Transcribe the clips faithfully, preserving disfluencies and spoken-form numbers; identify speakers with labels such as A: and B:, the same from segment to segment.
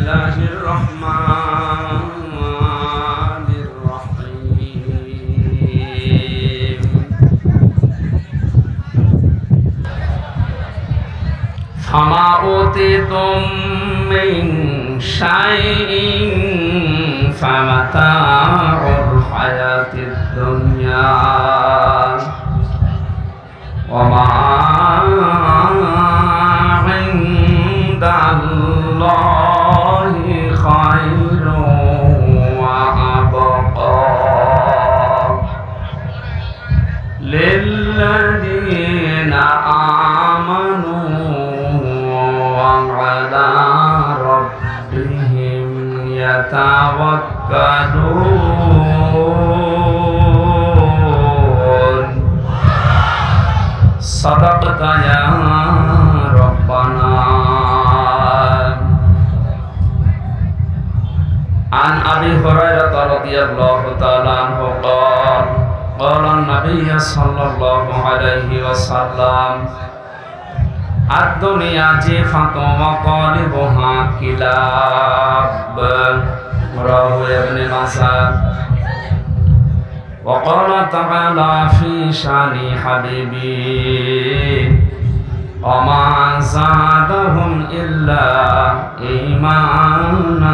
A: বিসমিল্লাহির রহমানির রহিম ফামা উতিতুম মিন শাইইন ফামাতাউল হায়াতিদ দুনিয়া ওয়া মা ইনদাল্লাহি খায়রুন ওয়া আবকা লিল্লাযীনা আমানু ওয়া আলা রাব্বিহিম ইয়াতাওয়াক্কালুন সাদাকাতা ইয়া রাব্বানা عن أبي هريرة رضي الله تعالى عنه قال قال النبي صلى الله عليه وسلم الدنيا جيفة وقالبها كلاب رواه ابن مسعود وقال تعالى في شان حبيبي وما زادهم إلا إيمانا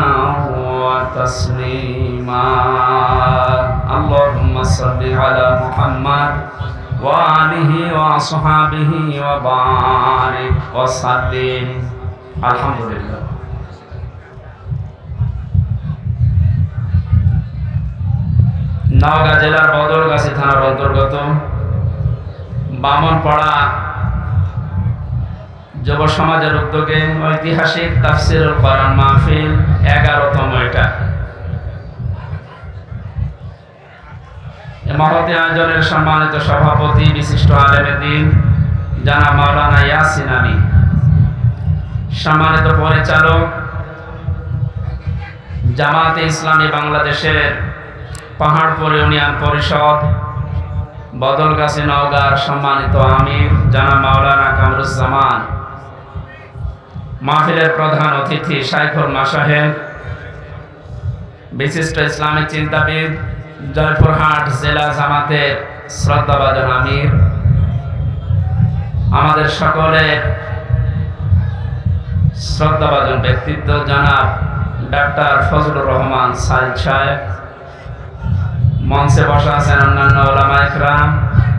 A: وتسليما اللهم صل على محمد وآله وصحبه وبارك وسلم الحمد لله নওগাঁ জেলার বদলগাছি থানার অন্তর্গত বামনপাড়া যুব সমাজের উদ্যোগে ঐতিহাসিক তাফসীরুল কোরআন মাহফিল এগারোতম এটা মহতি আয়োজনের সম্মানিত সভাপতি বিশিষ্ট আলেমে দ্বীন জানাব মাওলানা ইয়াসিন আলী, সম্মানিত পরিচালক জামাতে ইসলামী বাংলাদেশের পাহাড়পুর ইউনিয়ন পরিষদ বদলগাছি নওগাঁর সম্মানিত আমির জানাব মাওলানা কামরুজ্জামান, মাহফিলের প্রধান অতিথি শাইখুল মাশায়েখ বিশিষ্ট ইসলামিক চিন্তাবিদ জয়পুরহাট জেলা জামাতের শ্রদ্ধাভাজন আমির, আমাদের সকলের শ্রদ্ধাভাজন ব্যক্তিত্ব জনাব ডাক্তার ফজলুর রহমান সাইদ সাহেব, মঞ্চে বসা আছেন অন্যান্য উলামা ইকরাম,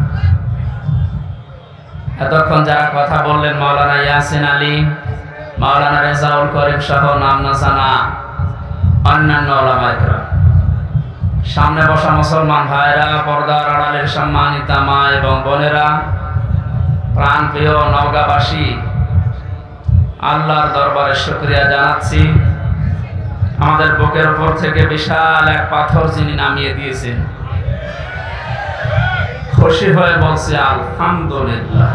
A: এতক্ষণ যারা কথা বললেন মাওলানা ইয়াসিন আলী, মাওলানা রেজাউল করিম সহ নাম না জানা অন্যান্য উলামা ইকরাম, সামনে বসা মুসলমান ভাইরা, পর্দার আড়ালের সম্মানিতা মা এবং বোনেরা, প্রাণপ্রিয় নওগাঁবাসী, আল্লাহর দরবারে শুকরিয়া জানাচ্ছি আমাদের বুকের উপর থেকে বিশাল এক পাথর যিনি নামিয়ে দিয়েছেন। খুশি হয়ে বলছি আলহামদুলিল্লাহ।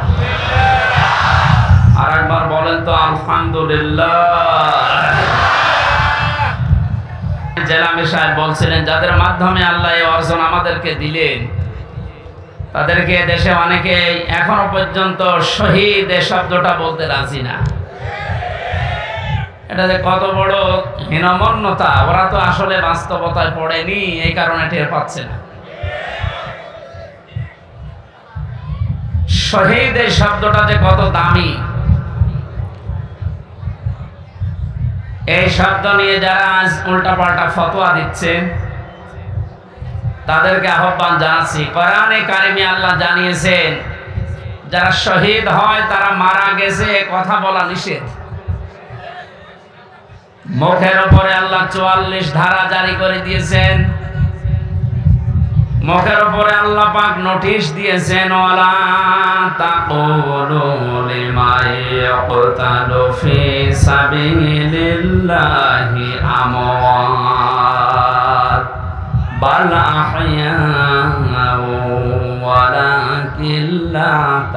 A: আর একবার বলেন তো আলহামদুলিল্লাহ। জেলামি সাহেব বলছিলেন যাদের মাধ্যমে আল্লাহ এই অর্জন আমাদেরকে দিলেন তাদেরকে দেশে অনেকে এখনো পর্যন্ত শহীদ এই শব্দটা বলতে রাজি না। এটা যে কত বড় হীনমন্যতা, ওরা তো আসলে বাস্তবতায় পড়েনি, এই কারণে টের পাচ্ছে না। শহীদ এই শব্দটা যে কত দামি, এই শব্দ নিয়ে যারা আজ উল্টাপাল্টা ফতোয়া দিচ্ছে তাদেরকে আহ্বান জানাচ্ছি, কোরআনে কারিমে আল্লাহ জানিয়েছেন যারা শহীদ হয় তারা মারা গেছে কথা বলা নিষেধ। মুখের উপরে আল্লাহ চুয়াল্লিশ ধারা জারি করে দিয়েছেন, মুখের উপরে আল্লাহ পাক নোটিশ দিয়েছেন ওয়ালা তাকুলু লিমা ইয়াকতালু ফি সাবিলিল্লাহি আমওয়াত বাল আহইয়াউ ওয়ালাকিন লা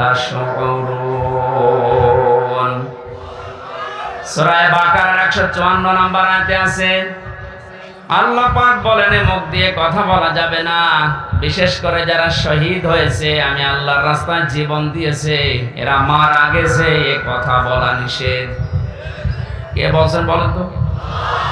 A: তাশউরুন। সূরা বাকারার একশো চুয়ান্ন নম্বর আয়াতে আছে আল্লাহ পাক বলেন মুখ দিয়ে কথা বলা যাবে না, বিশেষ করে যারা শহীদ হয়েছে, আমি আল্লাহর রাস্তায় জীবন দিয়েছে, এরা মারা গেছে, এ কথা বলা নিষেধ। কে বলছেন বলেন তো?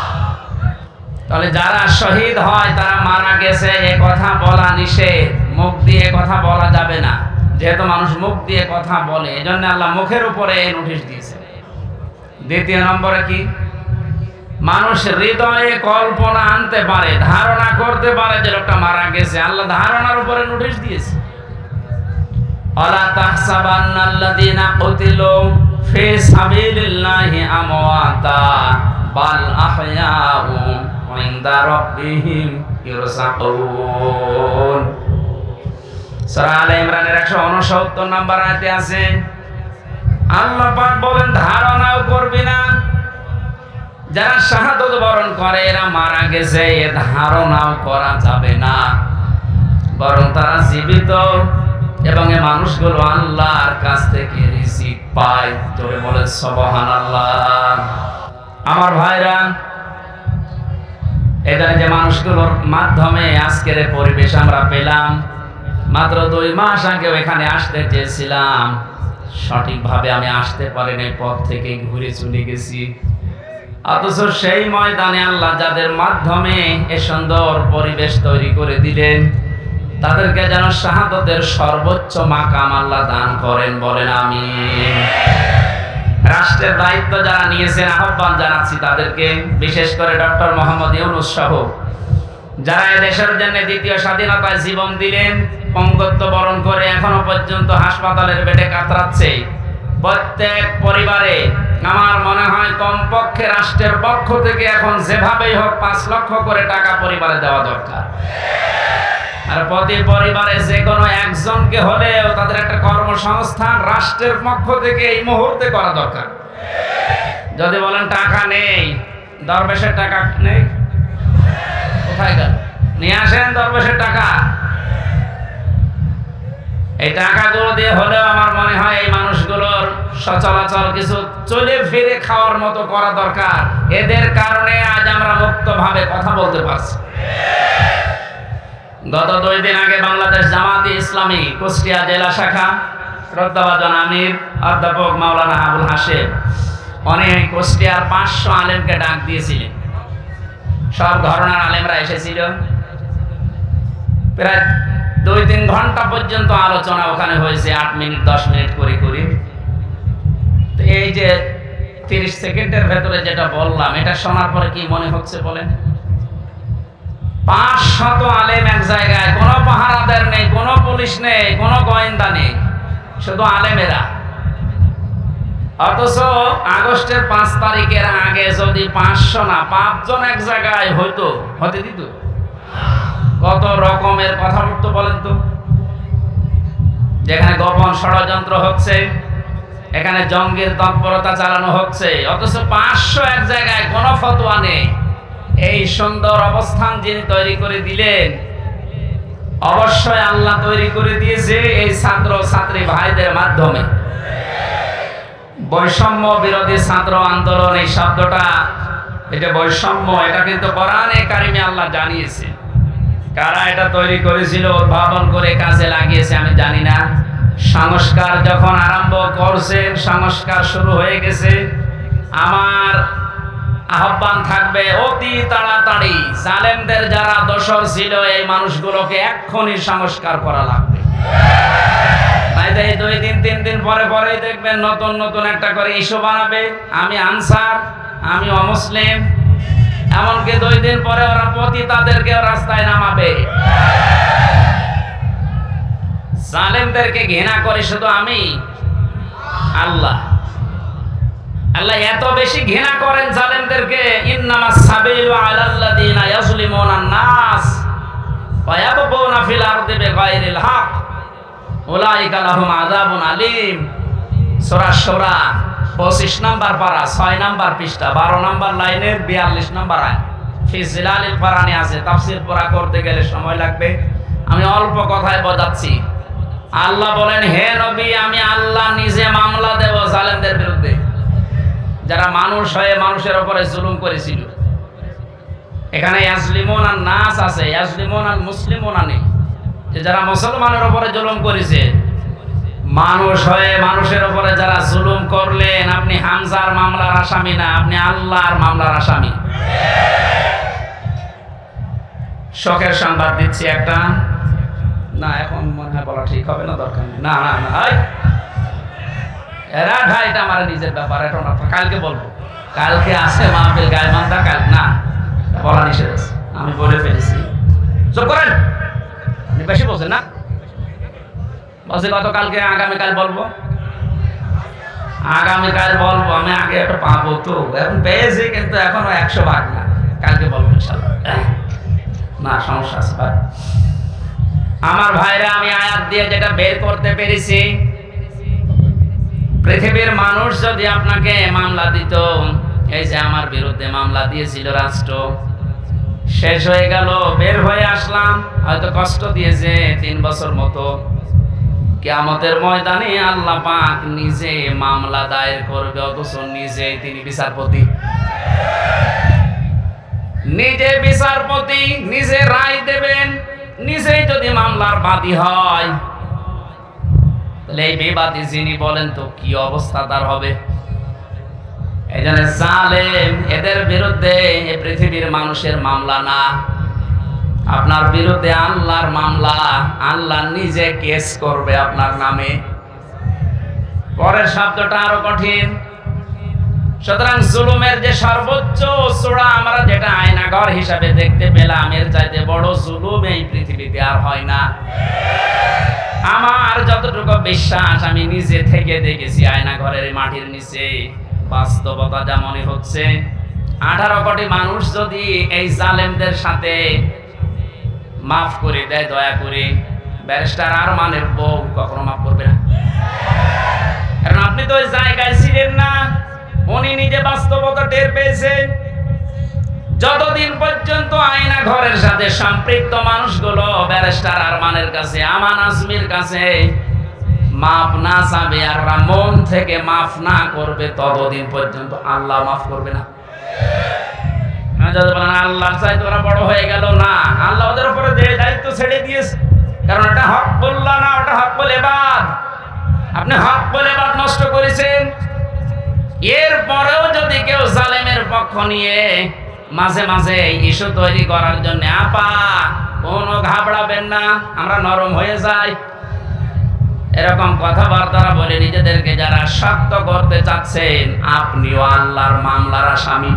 A: তাহলে যারা শহীদ হয় তারা মারা গেছে এ কথা বলা নিষেধ, মুখ দিয়ে কথা বলা যাবে না, যেহেতু মানুষ মুখ দিয়ে কথা বলে, এজন্য আল্লাহ মুখের উপরে নোটিশ দিয়েছে। দ্বিতীয় নম্বরে কি, মানুষ হৃদয়ে কল্পনা আনতে পারে, ধারণা করতে পারে যে লোকটা মারা গেছে, আল্লাহ ধারণার উপরে নোটিশ দিয়েছে। আলা তাহসাবান্নাল্লাযীনা কুতিলু ফি সাবিলিল্লাহি আমওয়াতা বাল আহয়াউ ইনদা রাব্বিহিম ইরযাকুন। সূরা আলে ইমরানের একশো ঊনসত্তর নম্বর আয়াতে আছে, আল্লাহ পাক বলেন ধারণাও করবি না, যারা শাহাদাত বরণ করে এরা মারা গেছে এ ধারণাও করা যাবে না, বরং তারা জীবিত এবং এই মানুষগুলো আল্লাহর কাছ থেকে রিজিক পায়। জোরে বলে সুবহানাল্লাহ। আমার ভাইরা, এখানে যে মানুষগুলোর মাধ্যমে আজকের পরিবেশ আমরা পেলাম, মাত্র দুই মাস আগে এখানে আসতে চেয়েছিলাম, সঠিকভাবে আমি আসতে পারিনি, পথ থেকে ঘুরে চলে গেছি। অথচ সেই ময়দানে আল্লাহ যাদের মাধ্যমে এ সুন্দর পরিবেশ তৈরি করে দিলেন, তাদেরকে যেন শাহাদাতের সর্বোচ্চ মাকাম আল্লাহ দান করেন, বলেন আমিন। রাষ্ট্রের দায়িত্ব যারা নিয়েছেন আহ্বান জানাচ্ছি তাদেরকে, বিশেষ করে ডক্টর মোহাম্মদ ইউনূস সহ যারা এ দেশের জন্য দ্বিতীয় স্বাধীনতায় জীবন দিলেন, পঙ্গত্ব বরণ করে এখনো পর্যন্ত হাসপাতালের বেডে কাতরাচ্ছে, প্রত্যেক পরিবারে আমার মনে হয় কমপক্ষে রাষ্ট্রের পক্ষ থেকে এখন যেভাবেই হোক পাঁচ লক্ষ করে টাকা পরিবারে দেওয়া দরকার। আর প্রতি পরিবারে যে কোনো একজনকে হলেও তাদের একটা কর্মসংস্থান রাষ্ট্রের পক্ষ থেকে এই মুহূর্তে করা দরকার। যদি বলেন টাকা নেই, দরবেশের টাকা নেই, কোথায় গেল? নিয়ে আসেন দরবেশের টাকা। এই টাকাগুলো দিয়ে হলেও আমার মনে হয় এই মানুষগুলোর সচরাচর কিছু চলে ফিরে খাওয়ার মতো করা দরকার। এদের কারণে আজ আমরা মুক্তভাবে কথা বলতে পারছি। গত দুই দিন আগে বাংলাদেশ জামাতে ইসলামী কুষ্টিয়া জেলা শাখা শ্রদ্ধাভাজন আমির অধ্যাপক মাওলানা আবুল হাশেম অনেক কুষ্টিয়ার পাঁচশো আলেমকে ডাক দিয়েছিলেন। সব ঘরানার আলেমরা এসেছিল। প্রায় দুই তিন ঘন্টা পর্যন্ত আলোচনা ওখানে হয়েছে, আট মিনিট দশ মিনিট করে করে। তো এই যে তিরিশ সেকেন্ডের ভেতরে যেটা বললাম, এটা শোনার পরে কি মনে হচ্ছে বলেন? পাঁচ শত আলেম এক জায়গায়, কোনো পাহারাদার নেই, কোনো পুলিশ নেই, কোনো গোয়েন্দা নেই, শুধু আলেমেরা। অথচ আগস্টের পাঁচ তারিখের আগে যদি পাঁচশো না পাঁচজন এক জায়গায় হইতো, হতে দিত? কত রকমের কথা বলতো বলেন তো। যেখানে গোপন ষড়যন্ত্র হচ্ছে, এখানে জঙ্গের তৎপরতা চালানো হচ্ছে, অথচ পাঁচশো এক জায়গায় কোনো ফতোয়া নেই। এই সুন্দর অবস্থান যিনি তৈরি করে দিলেন, অবশ্যই আল্লাহ তৈরি করে দিয়েছে এই ছাত্র ছাত্রী ভাইদের মাধ্যমে। বৈষম্য বিরোধী ছাত্র আন্দোলন এই শব্দটা, এটা বৈষম্য, এটা কিন্তু কোরআনে কারিমে আল্লাহ জানিয়েছে। কারা এটা তৈরি করেছিল, উদ্ভাবন করে কাজে লাগিয়েছে আমি জানি না। সংস্কার যখন আরম্ভ করছেন, সংস্কার শুরু হয়ে গেছে। আমার আহ্বান থাকবে অতি তাড়াতাড়ি জালেমদের যারা দোষর ছিল এই মানুষগুলোকে এক্ষুনি সংস্কার করা লাগবে। দুই দিন তিন দিন পরে পরেই দেখবেন নতুন নতুন একটা করে ইস্যু বানাবে, আমি আনসার, আমি অমুসলিম। এমনকি দুই দিন পরে ওরা পতিতাদেরকে রাস্তায় নামাবে। জালেমদেরকে ঘৃণা করে শুধু আমি, আল্লাহ আল্লাহ এত বেশি ঘৃণা করেন জালেমদেরকে। ইন্নামাস সাবিলু আলাল্লাযিনা ইয়াজলিমুনান নাস ওয়া ইয়াবগুনা ফিল আরদি বিগাইরিল হক উলাইকা লাহুম আযাবুন আলীম। সূরা শূরা পঁচিশ নম্বর পারা, ছয় নম্বর পৃষ্ঠা, বারো নম্বর লাইনের বিয়াল্লিশ নম্বর আয়াত। ফি জিলালিল কোরআনে আছে। তাফসীর পড়া করতে গেলে সময় লাগবে, আমি অল্প কথায় বোঝাচ্ছি। আল্লাহ বলেন, হে নবী, আমি আল্লাহ নিজে মামলা দেব জালেমদের বিরুদ্ধে, যারা মানুষ হয়ে মানুষের উপরে জুলুম করেছিল। এখানে ইয়াজলিমুন আন নাস আছে, ইয়াজলিমুন আল মুসলিমুন নেই, যে যারা মুসলমানের উপরে জুলুম করেছে। মানুষ হয়ে মানুষের উপরে যারা জুলুম করলেন, আপনি হামজার মামলার আসামি না, আপনি আল্লাহর মামলার আসামি। শখের সংবাদ দিচ্ছি একটা, না এখন মনে হয় বলা ঠিক হবে না, দরকার নেই, না না না এরা ভাই এটা আমার নিজের ব্যাপার, এটা না কালকে বলবো, কালকে আসে মাহফিল গায়মানটা, কাল না বলা নিষেধ আছে, আমি বলে ফেলেছি। চুপ করেন, আপনি বেশি বলছেন না, বলছি গতকালকে আগামীকাল বলবো, আগামীকাল বলবো, আমি আগে একটা পাবো তো, এখন পেয়েছি কিন্তু এখনো একশো ভাগ না, কালকে বলবো ইনশাল্লাহ। না সমস্যা আছে ভাই আমার ভাইরা, আমি আয়াত দিয়ে যেটা বের করতে পেরেছি, পৃথিবীর মানুষ যদি আপনাকে মামলা দিত, এই যে আমার বিরুদ্ধে মামলা দিয়েছিল রাষ্ট্র, শেষ হয়ে গেল, বের হয়ে আসলাম, হয়তো কষ্ট দিয়েছে তিন বছর মতো, কিয়ামতের ময়দানে আল্লাহ পাক নিজে মামলা দায়ের করবে, অথচ নিজে তিনি বিচারপতি, নিজে বিচারপতি, নিজে রায় দেবেন, নিজেই যদি মামলার বাদী হয়, তাহলে এই বিবাদী যিনি বলেন তো কি অবস্থা তার হবে। এই জন্য জালেম, এদের বিরুদ্ধে এই পৃথিবীর মানুষের মামলা না, আপনার বিরুদ্ধে আল্লাহর মামলা, আল্লাহ নিজে কেস করবে আপনার নামে। পরের শব্দটা আরো কঠিন। সুতরাং জুলুমের যে সর্বোচ্চ চূড়া আমরা যেটা আয়নাঘর হিসাবে দেখতে পেলাম, এর চাইতে বড় জুলুম এই পৃথিবীতে আর হয় না। আমার যতটুকু বিশ্বাস, আমি নিজে থেকে দেখেছি আয়নাঘরের মাটির নিচে বাস্তবতা যেমনই হচ্ছে, আঠারো কোটি মানুষ যদি এই জালেমদের সাথে মাফ করে দেয়, দয়া করে, ব্যারিস্টার আরমানের বউ কখনো মাফ করবে না, কারণ আপনি তো ওই জায়গায় ছিলেন না, উনি নিজে বাস্তবতা টের পেয়েছেন। যতদিন পর্যন্ত আয়না ঘরের সাথে সম্পৃক্ত মানুষগুলো ব্যারিস্টার আরমানের কাছে, আমান আজমির কাছে মাফ না চাবে আর ওরা মন থেকে মাফ না করবে, ততদিন পর্যন্ত আল্লাহ মাফ করবে না। আল্লাহর চাইতে ওরা বড় হয়ে গেল না, আল্লাহ ওদের উপরে যে দায়িত্ব ছেড়ে দিয়েছে, কারণ এটা হক বললা না, ওটা হক বলে বাদ, আপনি হক বলে বাদ নষ্ট করেছেন। এরপরেও যদি কেউ জালেমের পক্ষ নিয়ে মাঝে মাঝে ইস্যু তৈরি করার জন্য, আপা কোনো ঘাবড়াবেন না, আমরা নরম হয়ে যাই, এরকম কথাবার্তা বলে নিজেদেরকে যারা শক্ত করতে চাচ্ছেন, আপনিও আল্লাহর মামলার আসামি।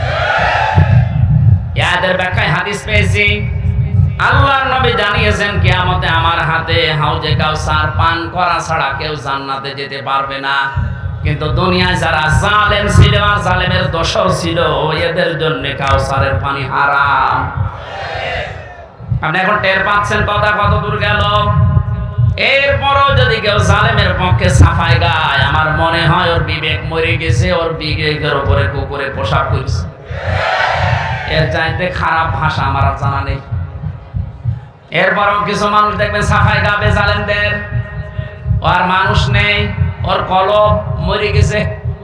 A: এদের ব্যাখ্যায় হাদিস পেয়েছি, আল্লাহর নবী জানিয়েছেন কিয়ামতে আমার হাতে হাউজে কাউসার পান করা ছাড়া কেউ জান্নাতে যেতে পারবে না। কিন্তু দুনিয়ায় যারা জালেম ছিল আর জালেমের দোসর ছিল, এদের জন্য কাউসারের পানি হারাম। আপনি এখন টের পাচ্ছেন কথা কত দূর গেল। এরপরও যদি কেউ জালেমের পক্ষে সাফাই গায়, আমার মনে হয় ওর বিবেক মরে গেছে, ওর বিবেকের উপরে কুকুরে পোশাক করছে। এর চাইতে খারাপ ভাষা আমার আর জানা নেই। এরপরও কিছু মানুষ দেখবেন সাফাই গাবে জালেমদের, ও আর মানুষ নেই, ওর কলব মরে গেছে।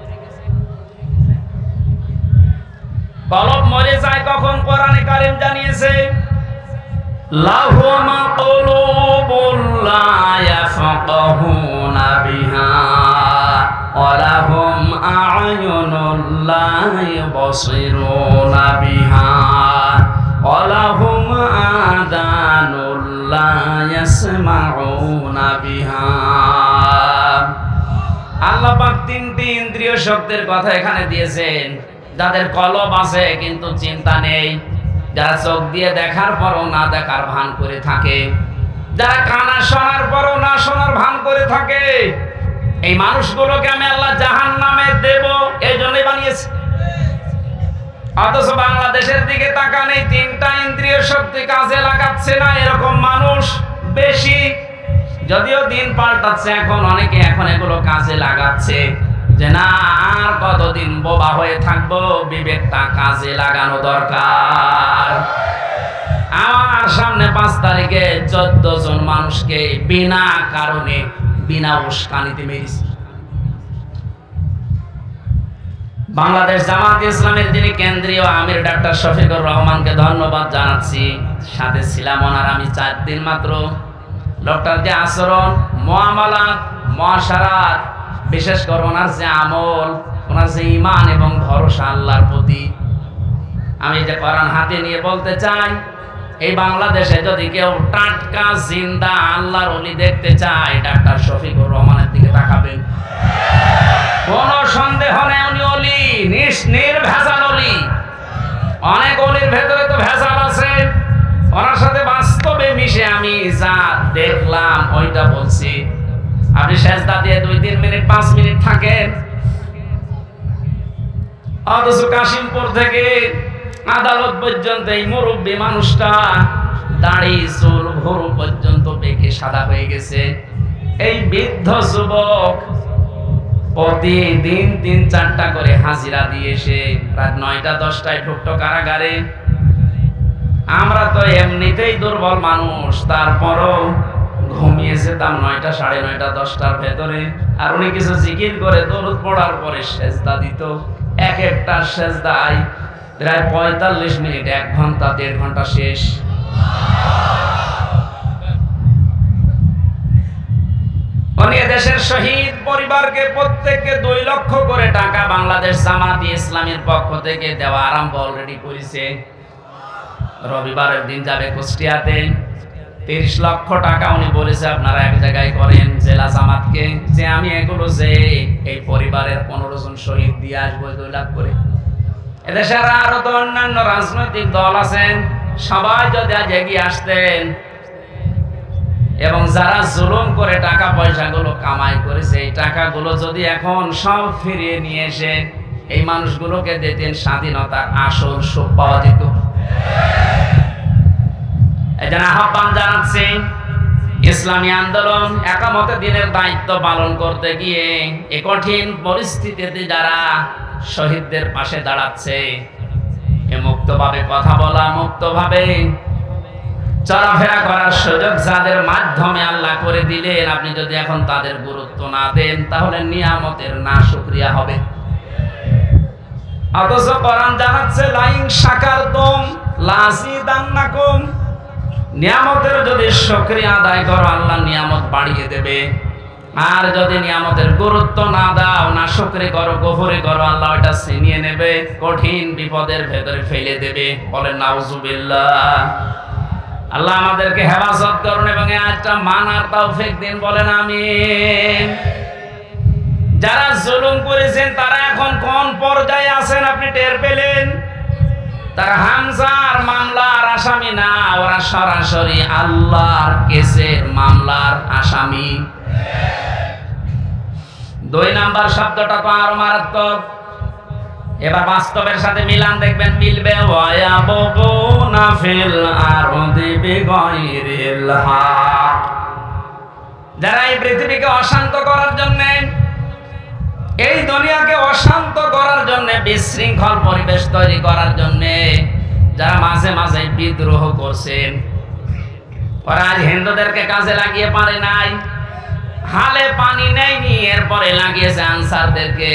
A: কলব মরে যায় কখন? কোরআনে কারীম জানিয়েছে, লাহুম কুলুবুন লা ইয়াফকাহুনা বিহা ওয়া লাহুম আ'য়ুনুন লা ইউবসিরুনা বিহা ওয়া লাহুম আযানুন লা ইয়াসমাউনা বিহা। আল্লাহ পাক তিনটি ইন্দ্রিয় শক্তির কথা এখানে দিয়েছেন। যাদের কলব আছে কিন্তু চিন্তা নেই, যারা চোখ দিয়ে দেখার পরও না দেখার ভান করে থাকে, যারা কানা শোনার পরও না শোনার ভান করে থাকে, এই মানুষগুলোকে আমি আল্লাহ জাহান্নামে দেব, এই জন্যই বানিয়েছি। অথচ বাংলাদেশের দিকে তাকান, এই তিনটা ইন্দ্রিয় শক্তি কাজে লাগাচ্ছে না এরকম মানুষ বেশি। যদিও দিন পাল্টাচ্ছে, এখন অনেকে এখন এগুলো কাজে লাগাচ্ছে, যে না আর কতদিন বোবা হয়ে থাকবো, বিবেকটা কাজে লাগানো দরকার। আমার সামনে পাঁচ তারিখে চোদ্দ জন মানুষকে বিনা কারণে বিনা উস্কানিতে মেরেছি। বাংলাদেশ জামাত ইসলামের যিনি কেন্দ্রীয় আমির ডাক্তার শফিকুর রহমানকে ধন্যবাদ জানাচ্ছি, সাথে ছিলাম ওনার আমি চার দিন মাত্র। লোকটার যে আচরণ, মুআমালাত, মুআশারাত, বিশেষ করে ওনার যে আমল, ওনার যে ঈমান এবং ভরসা আল্লাহর প্রতি, আমি যে কোরআন হাতে নিয়ে বলতে চাই, এই বাংলাদেশে যদি কেউ টাটকা জিন্দা আল্লাহর ওলি দেখতে চায়, ডাক্তার শফিকুর রহমানের দিকে তাকাবেন। কোন সন্দেহ নেই উনি ওলি, নির্ভেজাল ওলি। অনেক ওলির ভেতরে তো ভেজাল আছে, ওনার সাথে বাস্তবে মিশে আমি যা দেখলাম ওইটা বলছি। আপনি সেজদা দিয়ে দুই তিন মিনিট পাঁচ মিনিট থাকেন, অথচ কাশিমপুর থেকে আদালত পর্যন্ত এই মুরব্বী মানুষটা দাড়ি চুল ভুরু পর্যন্ত বেঁকে সাদা হয়ে গেছে। এই বৃদ্ধ যুবক প্রতিদিন তিন চারটা করে হাজিরা দিয়ে এসে রাত নয়টা দশটায় ঢুকতো কারাগারে। আমরা তো এমনিতেই দুর্বল মানুষ, তারপরও ঘুমিয়ে যেতাম নয়টা সাড়ে নয়টা দশটার ভেতরে। আর উনি কিছু জিকির করে দরুদ পড়ার পরে সেজদা দিত। এক একটা সেজদায় প্রায় পঁয়তাল্লিশ মিনিট, এক ঘন্টা দেড় ঘন্টা শেষ। উনি দেশের শহীদ পরিবারকে প্রত্যেককে দুই লক্ষ করে টাকা বাংলাদেশ জামাত ইসলামের পক্ষ থেকে দেওয়া আরম্ভ অলরেডি করেছে। রবিবারের দিন যাবে কুষ্টিয়াতে, তিরিশ লক্ষ টাকা উনি বলেছে আপনারা এক জায়গায় করেন জেলা জামাতকে, যে আমি এগুলো যে এই পরিবারের পনেরো জন শহীদ দিয়ে আসবো দুই লাখ করে। এদেশের আরো তো অন্যান্য রাজনৈতিক দল আছেন, সবাই যদি আজ এগিয়ে আসতেন এবং যারা জুলুম করে টাকা পয়সাগুলো কামাই করেছে, এই টাকাগুলো যদি এখন সব ফিরিয়ে নিয়ে এসে এই মানুষগুলোকে দিতেন, স্বাধীনতার আসল সুখ পাওয়া যেত। এই জন্য আহ্বান জানাচ্ছি, ইসলামী আন্দোলন একামতে দিনের দায়িত্ব পালন করতে গিয়ে এই কঠিন পরিস্থিতিতে যারা শহীদদের পাশে দাঁড়াচ্ছে, এ মুক্তভাবে কথা বলা, মুক্তভাবে চলাফেরা করার সুযোগ যাদের মাধ্যমে আল্লাহ করে দিলেন, আপনি যদি এখন তাদের গুরুত্ব না দেন তাহলে নিয়ামতের না শুকরিয়া হবে। অথচ কোরআন জানাচ্ছে লাইন শাকারতুম লাযিদান্নাকুম, নিয়ামতের যদি শুকরিয়া আদায় করো আল্লাহ নিয়ামত বাড়িয়ে দেবে। আর যদি নিয়ামতের গুরুত্ব না দাও, না শুকরি করো, গফরি করো, আল্লাহ ওটা ছিনিয়ে নেবে, কঠিন বিপদের ভেতরে ফেলে দেবে। বলেন নাউজুবিল্লাহ। আল্লাহ আমাদেরকে হেফাজত করুন এবং আজটা মানার তৌফিক দিন। বলেন আমিন। যারা জুলুম করেছেন তারা এখন কোন পর্যায়ে আছেন আপনি টের পেলেন? তারা হামজার মামলার আসামি না, ওরা সরাসরি আল্লাহর কেসের মামলার আসামি। দুই নাম্বার শব্দটা তো আরো মারাত্মক। এবার বাস্তবের সাথে মিলান, দেখবেন মিলবে। ওয়ায়াবগুনা ফিল আরদি বিগাইরিল হক, যারা এই পৃথিবীকে অশান্ত করার জন্য, এই দুনিয়াকে অশান্ত করার জন্য, বিশৃঙ্খল পরিবেশ তৈরি করার জন্য যারা মাঝে মাঝে বিদ্রোহ করছেন, ওরা আজ হিন্দুদেরকে কাজে লাগিয়ে পারে নাই, হালে পানি নেয়নি, এরপরে লাগিয়েছে আনসারদেরকে।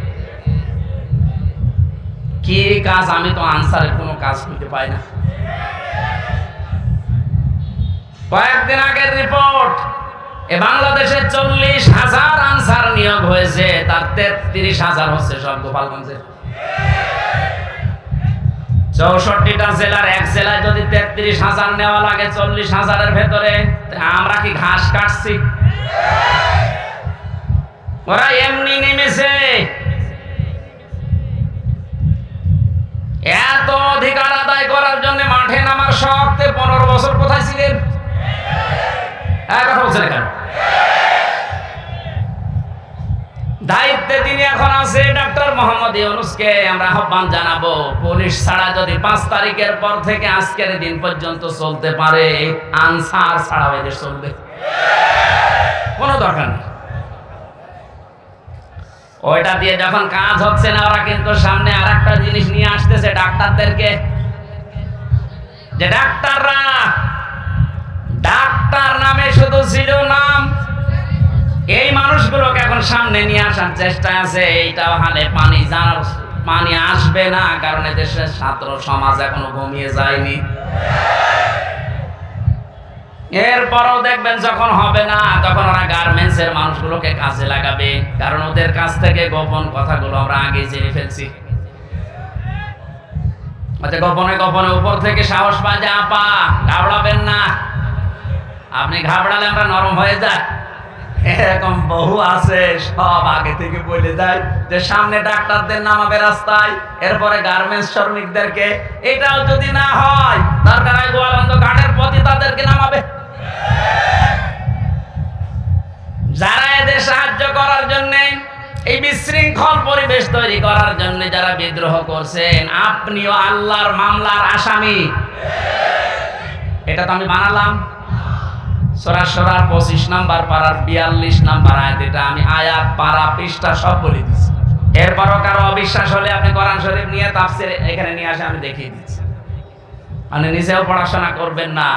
A: কি কাজ? আমি তো আনসারের কোনো কাজ করতে পাই না। কয়েকদিন আগের রিপোর্ট, এ বাংলাদেশে চল্লিশ হাজার আনসার নিয়োগ হয়েছে, তার তেত্রিশ হাজার হচ্ছে সব গোপালগঞ্জের। চৌষট্টিটা জেলার এক জেলায় যদি তেত্রিশ হাজার নেওয়া লাগে চল্লিশ হাজারের ভেতরে, আমরা কি ঘাস কাটছি? ওরা এমনি নেমেছে। এত অধিকার আদায় করার জন্য মাঠে নামার শক্তে পনেরো বছর কোথায় ছিলেন? কথা বলছেন কেন? দায়িত্বে তিনি এখন আছে ডাক্তার মোহাম্মদ ইউনূসকে আমরা আহ্বান জানাবো, পুলিশ ছাড়া যদি পাঁচ তারিখের পর থেকে আজকের দিন পর্যন্ত চলতে পারে, আনসার ছাড়াও এদের চলবে, কোনো দরকার নেই। ওইটা দিয়ে যখন কাজ হচ্ছে না, ওরা কিন্তু সামনে আর একটা জিনিস নিয়ে আসতেছে, ডাক্তারদেরকে। যে ডাক্তাররা, ডাক্তার নামে শুধু ছিল নাম, এই মানুষগুলোকে এখন সামনে নিয়ে আসার চেষ্টা আছে। এইটাও হালে পানি, জানার পানি আসবে না, কারণ দেশের ছাত্র সমাজ এখনো ঘুমিয়ে যায়নি। এরপরও দেখবেন যখন হবে না, তখন ওরা গার্মেন্টস এর মানুষগুলোকে কাজে লাগাবে, কারণ ওদের কাছ থেকে গোপন কথাগুলো আমরা আগে জেনে ফেলছি। আচ্ছা, গোপনে গোপনে উপর থেকে সাহস পায় যে আপা ঘাবড়াবেন না, আপনি ঘাবড়ালে আমরা নরম হয়ে যায়। এরকম বহু আছে, সব আগে থেকে বলে যায় যে সামনে ডাক্তারদের নামাবে রাস্তায়, এরপরে গার্মেন্টস শ্রমিকদেরকে। এটাও যদি না হয় দরকার হয় গোয়ালন্দ ঘাটের প্রতি তাদেরকে নামাবে। যারা এদের সাহায্য করার জন্য, এই বিশৃঙ্খল পরিবেশ তৈরি করার জন্য যারা বিদ্রোহ করছেন, আপনিও আল্লাহর মামলার আসামি। এটা তো আমি বানালাম। সূরা সূরার পঁচিশ নাম্বার পারার বিয়াল্লিশ নাম্বার আয়াত, এটা আমি আয়াত পারা পৃষ্ঠা সব বলে দিচ্ছি। এরপরও কারো অবিশ্বাস হলে আপনি কোরআন শরীফ নিয়ে তাফসীর এখানে নিয়ে আসে, আমি দেখিয়ে দিচ্ছি। মানে নিজেও পড়াশোনা করবেন না,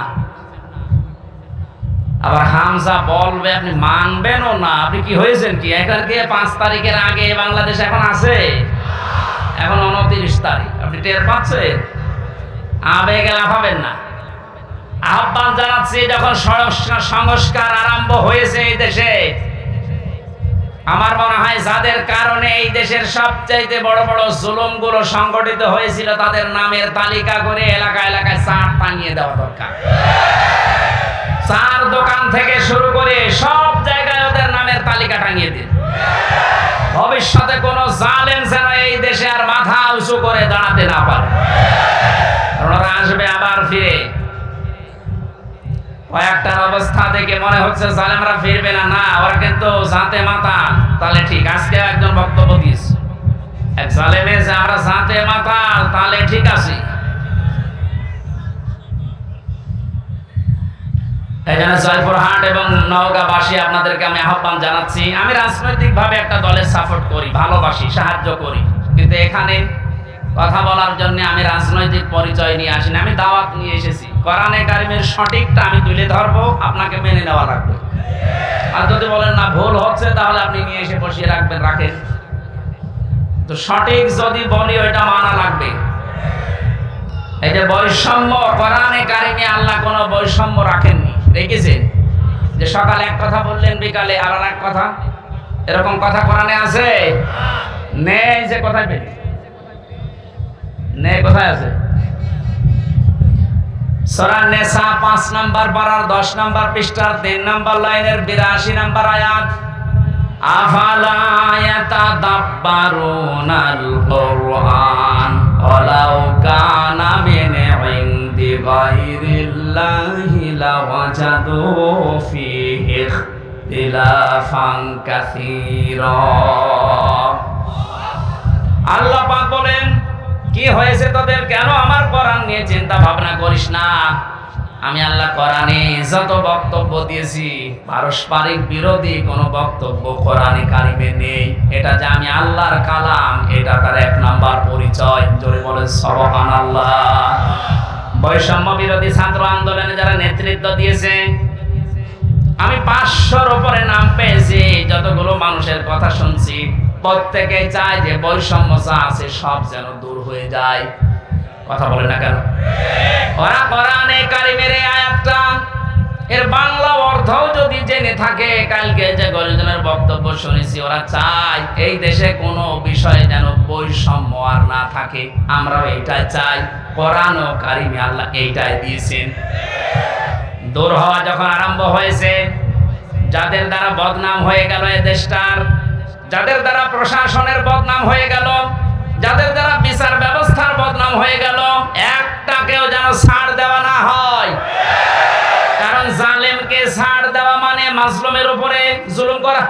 A: আবার হামজা বলবে আপনি মানবেনও না। আপনি কি হয়েছেন কি? এখান থেকে পাঁচ তারিখের আগে বাংলাদেশ এখন আছে, এখন উনত্রিশ তারিখ, আপনি টের পাচ্ছেন? আবেগে লাফাবেন না। আহ্বান জানাচ্ছি, যখন সংস্কার আরম্ভ হয়েছে এই দেশে, আমার মনে হয় যাদের কারণে এই দেশের সবচাইতে বড় বড় জুলুমগুলো সংগঠিত হয়েছিল, তাদের নামের তালিকা করে এলাকা এলাকায় চার্ট টাঙিয়ে দেওয়া দরকার। চার দোকান থেকে শুরু করে সব জায়গায় ওদের নামের তালিকা টাঙিয়ে দিন। ভবিষ্যতে কোনো জালেম যেন এই দেশে আর মাথা উঁচু করে দাঁড়াতে না পারে। ওরা আসবে আবার ফিরে। কয়েকটার অবস্থা দেখে মনে হচ্ছে জালেমরা ফিরবে না, না, ওরা কিন্তু জাতে মাতাল। তাহলে ঠিক, আজকে একজন বক্তব্য দিয়েছে, এক জালেমে যে আমরা জাতে মাতাল, তাহলে ঠিক আছে। এই জন্য জয়পুরহাট এবং নওগাঁবাসী আপনাদেরকে আমি আহ্বান জানাচ্ছি। আমি রাজনৈতিকভাবে একটা দলের সাপোর্ট করি, ভালোবাসি, সাহায্য করি, কিন্তু এখানে কথা বলার জন্য আমি রাজনৈতিক পরিচয় নিয়ে আসিনি, আমি দাওয়াত নিয়ে এসেছি। কোরআনে কারিমের সঠিকটা আমি তুলে ধরবো, আপনাকে মেনে নেওয়া লাগবে। আর যদি বলেন না ভুল হচ্ছে, তাহলে আপনি নিয়ে এসে বসিয়ে রাখবেন, রাখেন। তো সঠিক যদি বলি ওইটা মানা লাগবে। এই যে বৈষম্য, কোরআনে কারিমে আল্লাহ কোনো বৈষম্য রাখেননি। দেখেছেন যে সকালে এক কথা বললেন, বিকালে আর এক কথা, এরকম কথা কোরআনে আছে? নেই। যে কোথায় পেলে নেই, কোথায় আছে? সূরা নিসা পাঁচ নাম্বার পারার দশ নাম্বার পৃষ্ঠার তিন নাম্বার লাইনের বিরাশি নাম্বার আয়াত, আফালা ইয়াতাদাব্বারুনাল কুরআন ওয়ালাউ কানা মিন ইনদি গায়রিল্লাহি লাওয়াজাদু ফীহি ইখতিলাফান কাসীরা। আল্লাহ পাক বলেন, কি হয়েছে তোদের? কেন আমার কোরআন নিয়ে চিন্তা ভাবনা করিস না? আমি আল্লাহ কোরআনে যত বক্তব্য দিয়েছি, পারস্পরিক বিরোধী কোনো বক্তব্য কোরআনে কারিমে নেই। এটা যে আমি আল্লাহর কালাম, এটা তার এক নাম্বার পরিচয়। জোরে বলে সুবহানাল্লাহ। বৈষম্য বিরোধী ছাত্র আন্দোলনে যারা নেতৃত্ব দিয়েছে, আমি পাঁচশোর উপরে নাম পেয়েছি। যতগুলো মানুষের কথা শুনছি, প্রত্যেকেই চায় যে বৈষম্য যা আছে সব যেন দূর হয়ে যায়। কথা বলে না কেন? ওরা কোরআনে কারিমের এই আয়াতটা, এর বাংলা অর্থও যদি জেনে থাকে, কালকে যে গরিজনের বক্তব্য শুনেছি, ওরা চায় এই দেশে কোনো বিষয়ে যেন বৈষম্য আর না থাকে। আমরাও এইটাই চাই। কোরআন ও কারিমে আল্লাহ এইটাই দিয়েছেন। দূর হওয়া যখন আরম্ভ হয়েছে, যাদের দ্বারা বদনাম হয়ে গেল এ দেশটার, যাদের দ্বারা প্রশাসনের বদনাম হয়ে গেল, যাদের দ্বারা বিচার ব্যবস্থার বদনাম হয়ে গেল, একটাকেও যেন ছাড় দেওয়া না হয়। কারণ জালেমকে ছাড় দেওয়া মানে মাজলুমের উপরে জুলুম করা।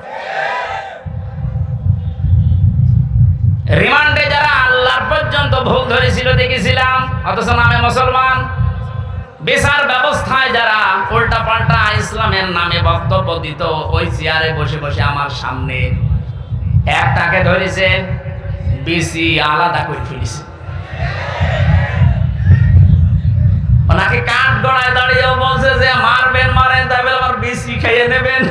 A: রিমান্ডে যারা আল্লাহর পর্যন্ত ভুল ধরেছিল দেখেছিলাম, অথচ নামে মুসলমান। বিচার ব্যবস্থায় যারা উল্টা পাল্টা ইসলামের নামে বক্তব্য দিত, ওই চেয়ারে বসে বসে আমার সামনে একটাকে ধরেছে, বিসি আলাদা করে ফেলেছে। ওনাকে কাঠ গড়ায় দাঁড়িয়েও বলছে যে মারবেন, মারেন, তবে আমার বিসি খেয়ে নেবেন।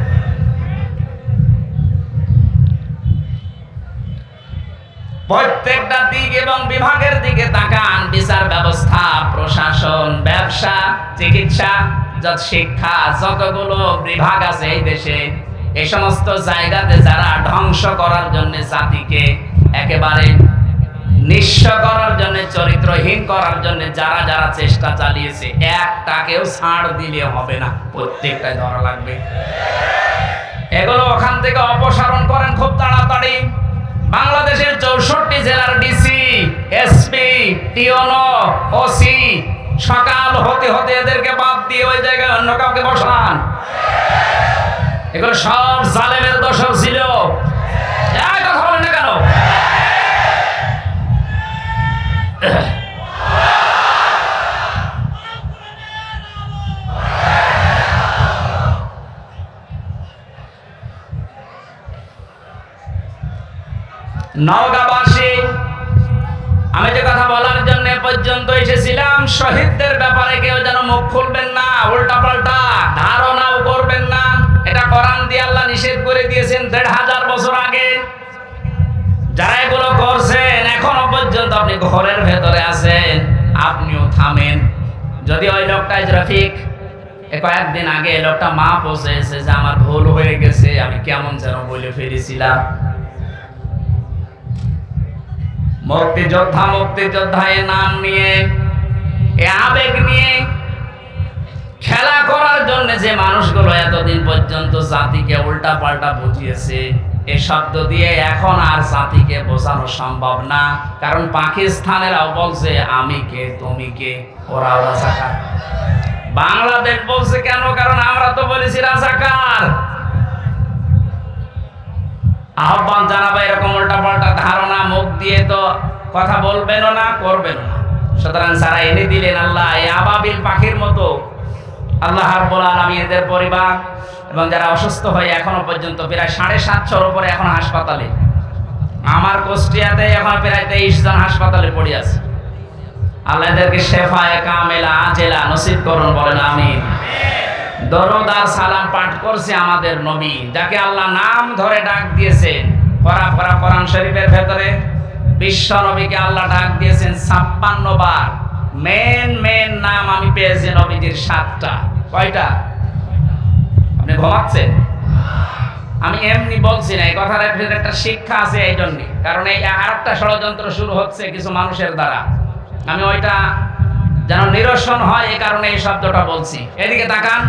A: প্রত্যেকটা দিক এবং বিভাগের দিকে তাকান। বিচার ব্যবস্থা, প্রশাসন, ব্যবসা, চিকিৎসা, যত শিক্ষা, যতগুলো বিভাগ আছে এই দেশে, এই সমস্ত জায়গাতে যারা ধ্বংস করার জন্য, জাতিকে একেবারে নিঃস্ব করার জন্য চরিত্র চরিত্রহীন করার জন্য যারা যারা চেষ্টা চালিয়েছে, একটাকেও ছাড় দিলে হবে না, প্রত্যেকটাই ধরা লাগবে। এগুলো ওখান থেকে অপসারণ করেন খুব তাড়াতাড়ি। বাংলাদেশের চৌষট্টি জেলার ডিসি, এসপি, টিওনো, ওসি সকাল হতে হতে এদেরকে বাদ দিয়ে ওই জায়গায় অন্য কাউকে বসান। এগুলো সব জালেমের দোষর ছিল। কথা বলেন না কেন? নওগাঁবাসী, আমি যে কথা বলার জন্য পর্যন্ত এসেছিলাম, শহীদদের ব্যাপারে কেউ যেন মুখ খুলবেন না, উল্টা পাল্টা ধারণাও করবেন না। এটা কোরআন দিয়ে আল্লাহ নিষেধ করে দিয়েছেন দেড় হাজার বছর আগে। যারা এগুলো করছেন এখনো পর্যন্ত আপনি ঘরের ভেতরে আছেন, আপনিও থামেন। যদি ওই লোকটা রফিক কয়েকদিন আগে লোকটা মা পৌঁছেছে যে আমার ভুল হয়ে গেছে, আমি কেমন যেন বলে ফেলেছিলাম। মুক্তিযোদ্ধা মুক্তিযোদ্ধা এ নাম নিয়ে, এ আবেগ নিয়ে খেলা করার জন্য যে মানুষগুলো এতদিন পর্যন্ত জাতিকে উল্টা পাল্টা বুঝিয়েছে, এই শব্দ দিয়ে এখন আর জাতিকে বোঝানো সম্ভব না। কারণ পাকিস্তানেরাও বলছে আমি কে তুমি কে, ওরাও রাজাকার। বাংলাদেশ বলছে কেন? কারণ আমরা তো বলেছি রাজাকার। আহ্বান জানাবো, এরকম উল্টা পাল্টা ধারণা মুখ দিয়ে তো কথা বলবেনও না, করবেনও না। সুতরাং যারা এনে দিলেন আল্লাহ এই আবাবিল পাখির মতো, আল্লাহ রাব্বুল আলামিন এদের পরিবার এবং যারা অসুস্থ হয়ে এখনো পর্যন্ত প্রায় সাড়ে সাতশোর উপরে এখন হাসপাতালে, আমার কুষ্টিয়াতে এখন প্রায় তেইশ জন হাসপাতালে পড়ে আছে। আল্লাহ এদেরকে শেফায়ে কামেলা আজেলা নসিব করুন, বলেন আমিন। দরুদ আর সালাম পাঠ করছে আমাদের নবী, যাকে আল্লাহ নাম ধরে ডাক দিয়েছেন। পড়া পড়া কোরআন শরীফের ভেতরে বিশ্ব নবীকে আল্লাহ ডাক দিয়েছেন ছাপ্পান্ন বার। মেন মেন নাম আমি পেয়েছি নবীজির সাতটা। কয়টা? আপনি ঘুমাচ্ছেন? আমি এমনি বলছি না, এই কথার একটা শিক্ষা আছে এই জন্যে, কারণ এই আরেকটা ষড়যন্ত্র শুরু হচ্ছে কিছু মানুষের দ্বারা। আমি ওইটা যেন নিরসন হয় এই কারণে এই শব্দটা বলছি। এদিকে তাকান,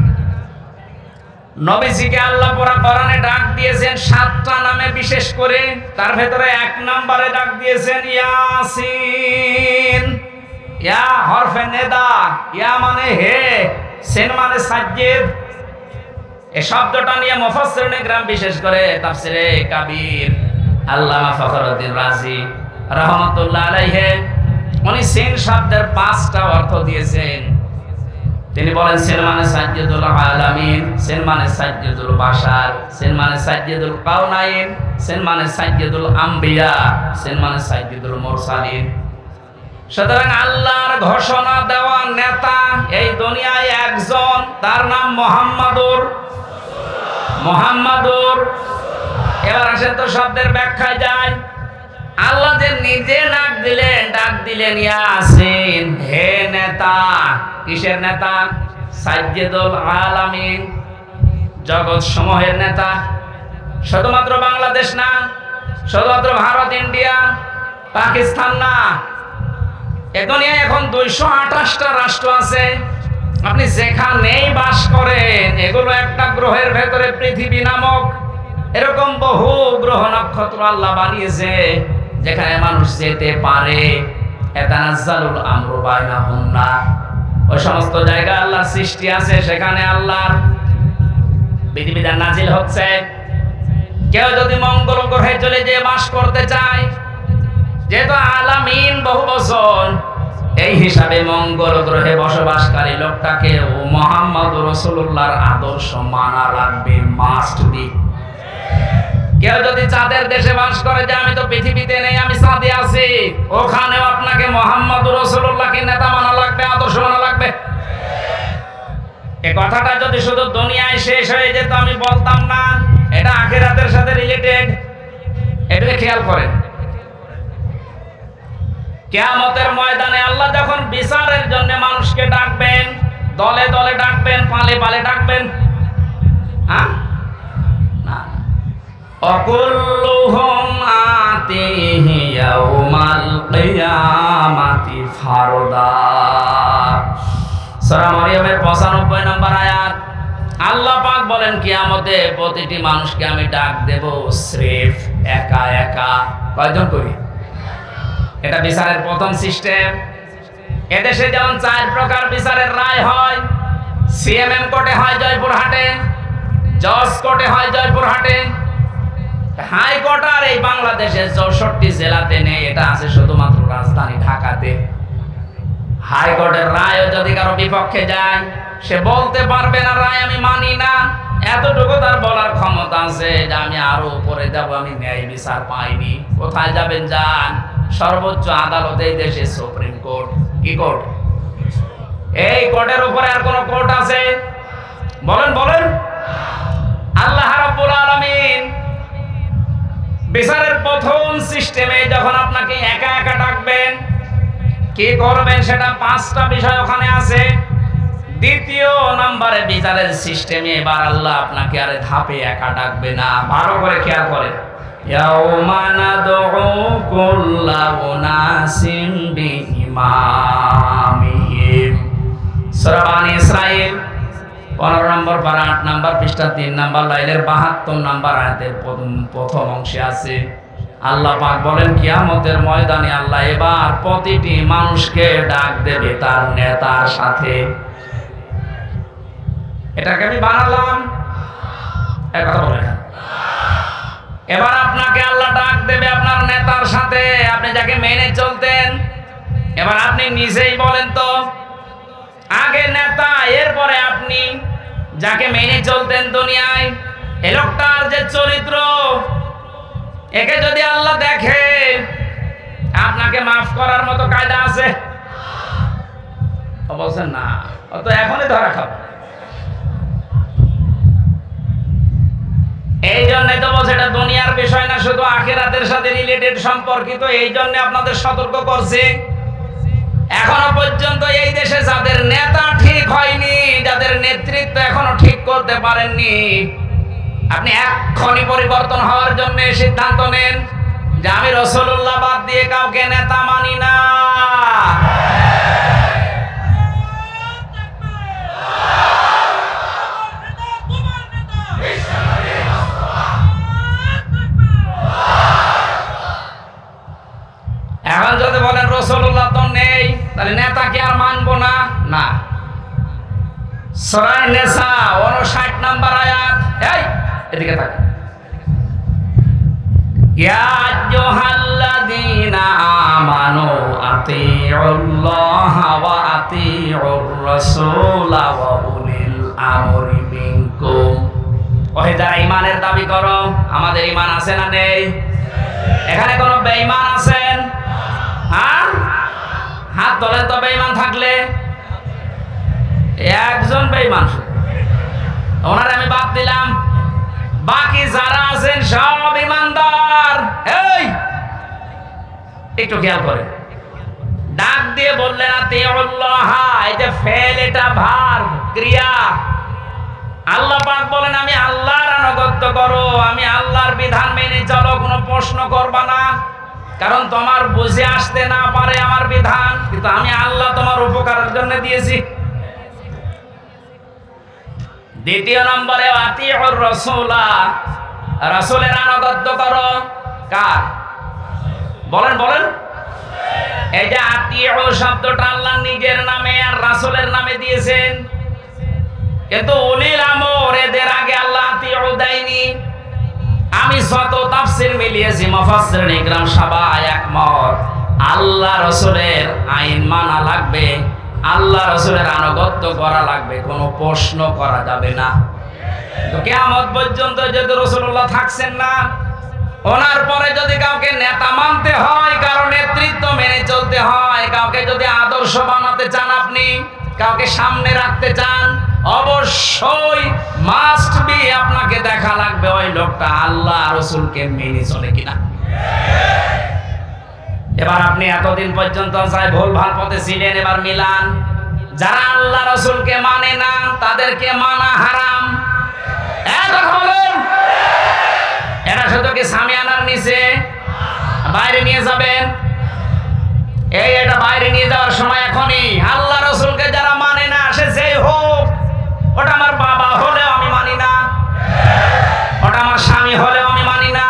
A: নবীজিকে আল্লাহ পুরা কোরআনে ডাক দিয়েছেন সাতটা নামে, বিশেষ করে তার ভেতরে এক নম্বরে ডাক দিয়েছেন ইয়াসিন। ইয়া হরফে নেদা, ইয়া মানে হে, সিন মানে সাজ্জিদ। এই শব্দটা নিয়ে মুফাসসিরিনে কিরাম বিশেষ করে তাফসিরে কাবীর আল্লামা ফখরুদ্দিন রাজি রাহমাতুল্লাহ আলাইহি উনি সিন শব্দের পাঁচটা অর্থ দিয়েছেন। তিনি বলেন সিন মানে সাজ্জিদুল আলামিন, সিন মানে সাজ্জিদুল বাশার, সিন মানে সাজ্জিদুল কাউনাইন, সিন মানে সাজ্জিদুল আম্বিয়া, সিন মানে সাজ্জিদুল মুরসালিন। সুতরাং আল্লাহর ঘোষণা দেওয়া নেতা এই দুনিয়ায় একজন, তার নাম মুহাম্মাদুর মুহাম্মাদুর। এবার আসেন তো শব্দের ব্যাখ্যায় যায়। আল্লাহ যে নিজে ডাক দিলেন, ডাক দিলেন ইয়াসিন, হে নেতা। কিসের নেতা? সাজ্জিদুল আলামিন, জগৎ সমূহের নেতা। শুধুমাত্র বাংলাদেশ না, শুধুমাত্র ভারত, ইন্ডিয়া, পাকিস্তান না, এ দুনিয়ায় এখন দুইশো আঠাশটা রাষ্ট্র আছে। আপনি যেখানেই বাস করেন, এগুলো একটা গ্রহের ভেতরে পৃথিবী নামক এরকম বহু গ্রহ নক্ষত্র আল্লাহ বানিয়েছে, যেখানে মানুষ যেতে পারে। এতানাজ্জালুল আমরু বাইনাহুন্না, ওই সমস্ত জায়গা আল্লাহর সৃষ্টি আছে, সেখানে আল্লাহর বিধিবিধান নাজিল হচ্ছে। কেউ যদি মঙ্গল গ্রহে চলে যেয়ে বাস করতে চায়, যেহেতু আলামিন বহু বচন, এই হিসাবে মঙ্গল গ্রহে বসবাসকারী লোকটাকে ও মুহাম্মদ রাসূলুল্লাহর আদর্শ মানা লাগবে, মাস্ট বি। কেউ যদি চাঁদের দেশে বাস করে, যে আমি তো পৃথিবীতে নেই, আমি চাঁদে আছি, ওখানেও আপনাকে মুহাম্মদ রাসূলুল্লাহকে নেতা মানা লাগবে, আদর্শ মানা লাগবে। এই কথাটা যদি শুধু দুনিয়ায় শেষ হয়ে যেত আমি বলতাম না, এটা আখিরাতের সাথে রিলেটেড। এটাকে খেয়াল করেন, কিয়ামতের ময়দানে আল্লাহ যখন বিচারের জন্য মানুষকে ডাকবেন, দলে দলে ডাকবেন, পালে পালে ডাকবেন। হ্যাঁ, না, অকুল্লুহুম আতিহি ইয়াউমাল কিয়ামা কিয়ামাতি ফারদা। সূরা মারইয়ামের পঁচানব্বই নম্বর আয়াত। আল্লাহ পাক বলেন কিয়ামতে প্রতিটি মানুষকে আমি ডাক দেব স্রেফ একা একা। কয়জন করি? এটা বিচারের প্রথম সিস্টেম। এদেশে যেমন চার প্রকার বিচারের রায় হয়, সিএমএম কোর্টে হয় জয়পুরহাটে, জজ কোর্টে হয় জয়পুরহাটে, হাইকোর্ট আর এই বাংলাদেশের চৌষট্টি জেলাতে নেই, এটা আছে শুধুমাত্র রাজধানী ঢাকাতে। হাইকোর্টের রায় যদি কারো বিপক্ষে যায়, সে বলতে পারবে না রায় আমি মানি না, এতটুকু তার বলার ক্ষমতা আছে যে আমি আরো উপরে যাব, আমি ন্যায় বিচার পাইনি। কোথায় যাবেন? যান সর্বোচ্চ আদালত, এই দেশে সুপ্রিম কোর্ট। কি কোর্ট? এই কোর্টের উপরে আর কোন কোর্ট আছে? বলেন বলেন। আল্লাহ রাব্বুল আলামিন বিচারের প্রথম সিস্টেমে যখন আপনাকে একা একা ডাকবেন, কি করবেন সেটা পাঁচটা বিষয় ওখানে আছে। দ্বিতীয় নম্বরে বিচারের সিস্টেমে এবার আল্লাহ আপনাকে আরে ধাপে একা ডাকবে না। ভালো করে খেয়াল করেন। ইয়াউমা নাদউ কুল্লা উনাসিন বিইমামিহিম। সূরা বানী ইসরাঈল পনেরো নম্বর পারা আট নম্বর পৃষ্ঠা তিন নম্বর লাইনের বাহাত্তর নম্বর আয়াতের প্রথম অংশে আছে। আল্লাহ পাক বলেন কিয়ামতের ময়দানে আল্লাহ এবার প্রতিটি মানুষকে ডাক দেবে তার নেতার সাথে। এটাকে আমি বানালাম, এক কথা বলে না। এবার আপনাকে আল্লাহ ডাক দেবে আপনার নেতার সাথে, আপনি যাকে মেনে চলতেন। এবার আপনি নিজেই বলেন তো, আগে নেতা, এরপরে আপনি যাকে মেনে চলতেন দুনিয়ায়, এই লোকটার যে চরিত্র, একে যদি আল্লাহ দেখে, আপনাকে মাফ করার মতো কায়দা আছে? বলছেন না, ও তো এখনই ধরা খাবে। এই জন্যই তো বলছে এটা দুনিয়ার বিষয় না, শুধু আখিরাতের সাথে রিলেটেড সম্পর্কিত। এই জন্য আপনাদের সতর্ক করছি। এখনো পর্যন্ত এই দেশে যাদের নেতা ঠিক হয়নি, যাদের নেতৃত্ব এখনো ঠিক করতে পারেননি, আপনি এক্ষুনি পরিবর্তন হওয়ার জন্য সিদ্ধান্ত নেন যে আমি রাসূলুল্লাহ বাদ দিয়ে কাউকে নেতা মানি না। এখন যদি বলেন রাসূলুল্লাহ তো নেই, তাহলে নেতাকে আর মানবো না, না। সূরা নিসা ঊনষাট নম্বর আয়াত। এই এদিকে তাকান। ইয়া আইয়ুহাল্লাযীনা আমানু আতিউল্লাহা ওয়া আতিউর রাসূলা ওয়া উলিল আমরি মিনকুম। ওহে যারা ঈমানের দাবি করো, আমাদের ঈমান আছে না নেই? এখানে কোন বেঈমান আছেন? হ্যাঁ, হাত তোলেন তো বেঈমান থাকলে। একজন বেঈমান, ওনার আমি বাদ দিলাম, বাকি যারা আছেন সব ঈমানদার। এই একটু খেয়াল করেন, ডাক দিয়ে বললেন আতিউল্লাহ, এই যে ফেল, এটা ভার্ব, ক্রিয়া। আল্লাহ পাক বলেন আমি আল্লাহর আনুগত্য করো, আমি আল্লাহর বিধান মেনে চলো, কোনো প্রশ্ন করবা না, কারণ তোমার বুঝে আসতে না পারে আমার বিধান, কিন্তু আমি আল্লাহ তোমার উপকারের জন্য দিয়েছি। দ্বিতীয় নম্বরে আতিউর রাসূলা, রাসূলের আনুগত্য করো। কার? বলেন বলেন। এই যে আতিউ শব্দটা আল্লাহ নিজের নামে আর রাসূলের নামে দিয়েছেন, কিন্তু উলিল আমর এদের আগে আল্লাহ আতিউ দেয়নি। আমি যত তাফসীর মিলিয়েছি, মুফাসসিরিন ইকরাম সবাই একমত, আল্লাহ রাসূলের আইন মানা লাগবে, আল্লাহ রাসূলের আনুগত্য করা লাগবে, কোনো প্রশ্ন করা যাবে না। তো কিয়ামত পর্যন্ত যদি রাসূলুল্লাহ থাকছেন না, ওনার পরে যদি কাউকে নেতা মানতে হয়, কারো নেতৃত্ব মেনে চলতে হয়, কাউকে যদি আদর্শ বানাতে চান, আপনি কাউকে সামনে রাখতে চান, অবশ্যই মাস্ট বি আপনাকে দেখা লাগবে ওই লোকটা আল্লাহ রাসূলকে মেনে চলে কিনা। এবার আপনি এতদিন পর্যন্ত যাই ভুল ভাল পথে ছিলেন, এবার মিলান। যারা আল্লাহ রাসূলকে মানে না, তাদেরকে মানা হারাম। এখন বলেন, এরা শুধু কি সামিয়ানার নিচে, বাইরে নিয়ে যাবেন? এই এটা বাইরে নিয়ে যাওয়ার সময় এখনই। আল্লাহ রাসূলকে যারা মানে না, সে যেই হোক, ওটা আমার বাবা হলেও আমি মানি না, ওটা আমার স্বামী হলেও আমি মানি না।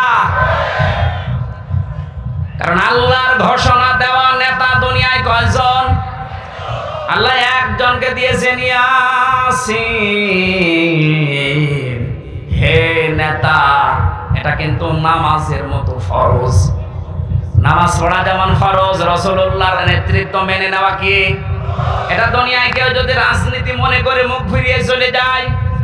A: কারণ আল্লাহর ঘোষণা দেওয়া নেতা দুনিয়ায় কয়জন? আল্লাহ একজনকে দিয়েছেন, ইয়াসিন। হে নেতা, এটা কিন্তু নামাজের মতো ফরজ। নামাজ পড়া যেমন ফরজ, রাসূলুল্লাহর নেতৃত্ব মেনে নেওয়া কি? এটা দুনিয়ায় কেউ যদি রাজনীতি মনে করে মুখ ফিরিয়ে চলে যায়,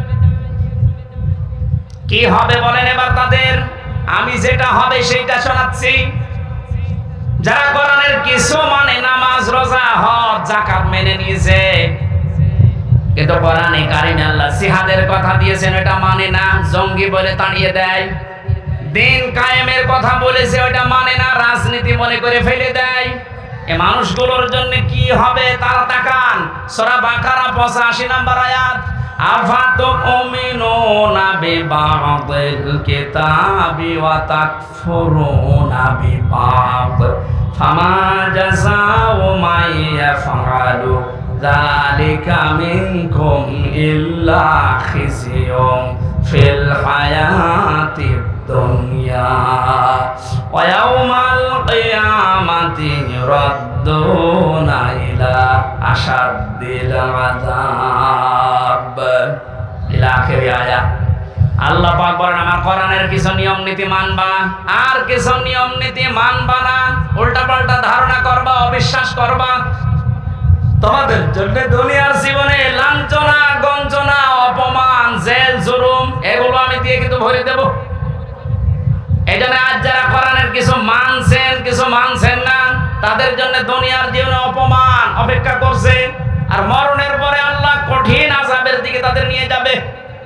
A: কি হবে বলেন এবার তাদের? আমি যেটা হবে সেইটা শোনাচ্ছি। যারা কোরআনের কিছু মানে, নামাজ, রোজা, হজ, যাকাত মেনে নিয়েছে, কিন্তু কোরআনে কারিমে আল্লাহ জিহাদের কথা দিয়েছেন, এটা মানে না, জঙ্গি বলে তাড়িয়ে দেয়। দিন কায়েমের কথা বলেছে, ওটা মানে না, রাজনীতি মনে করে ফেলে দেয়। এই মানুষগুলোর জন্য কি হবে তারা তাকান। সূরা বাকারা পঁচাশি নম্বর আয়াত, আফাতুমিনুনা বিবাদিল কিতাবি ওয়া তাকফুরুনা বিবাদ ফামা জাযাউ মান ইয়াফআলু যালিকা মিনকুম ইল্লা খিজিয়ুন ফিল হায়াতিদ দুনিয়া ওয়া ইয়াউমাল কিয়ামাতি ইউরাদ্দুনা ইলা আশাদ্দিল আযাব ইলা আখির আয়াত। আল্লাহ পাক বলেন, আমার কোরআনের কিছু নিয়ম নীতি মানবা, আর কিছু নিয়ম নীতি মানবা না, উল্টা পাল্টা ধারণা করবা, অবিশ্বাস করবা। তোমাদের জন্য দুনিয়ার জীবনে লাঞ্ছনা, গঞ্জনা, অপমান, জেল, জুলুম এগুলো আমি দিয়ে কিন্তু ভরে দেব। এই জন্য আজ যারা কোরআনের কিছু মানছেন, কিছু মানছেন না, তাদের জন্য দুনিয়ার জীবনে অপমান অপেক্ষা করছে, আর মরণের পরে আল্লাহ কঠিন আযাবের দিকে তাদের নিয়ে যাবে।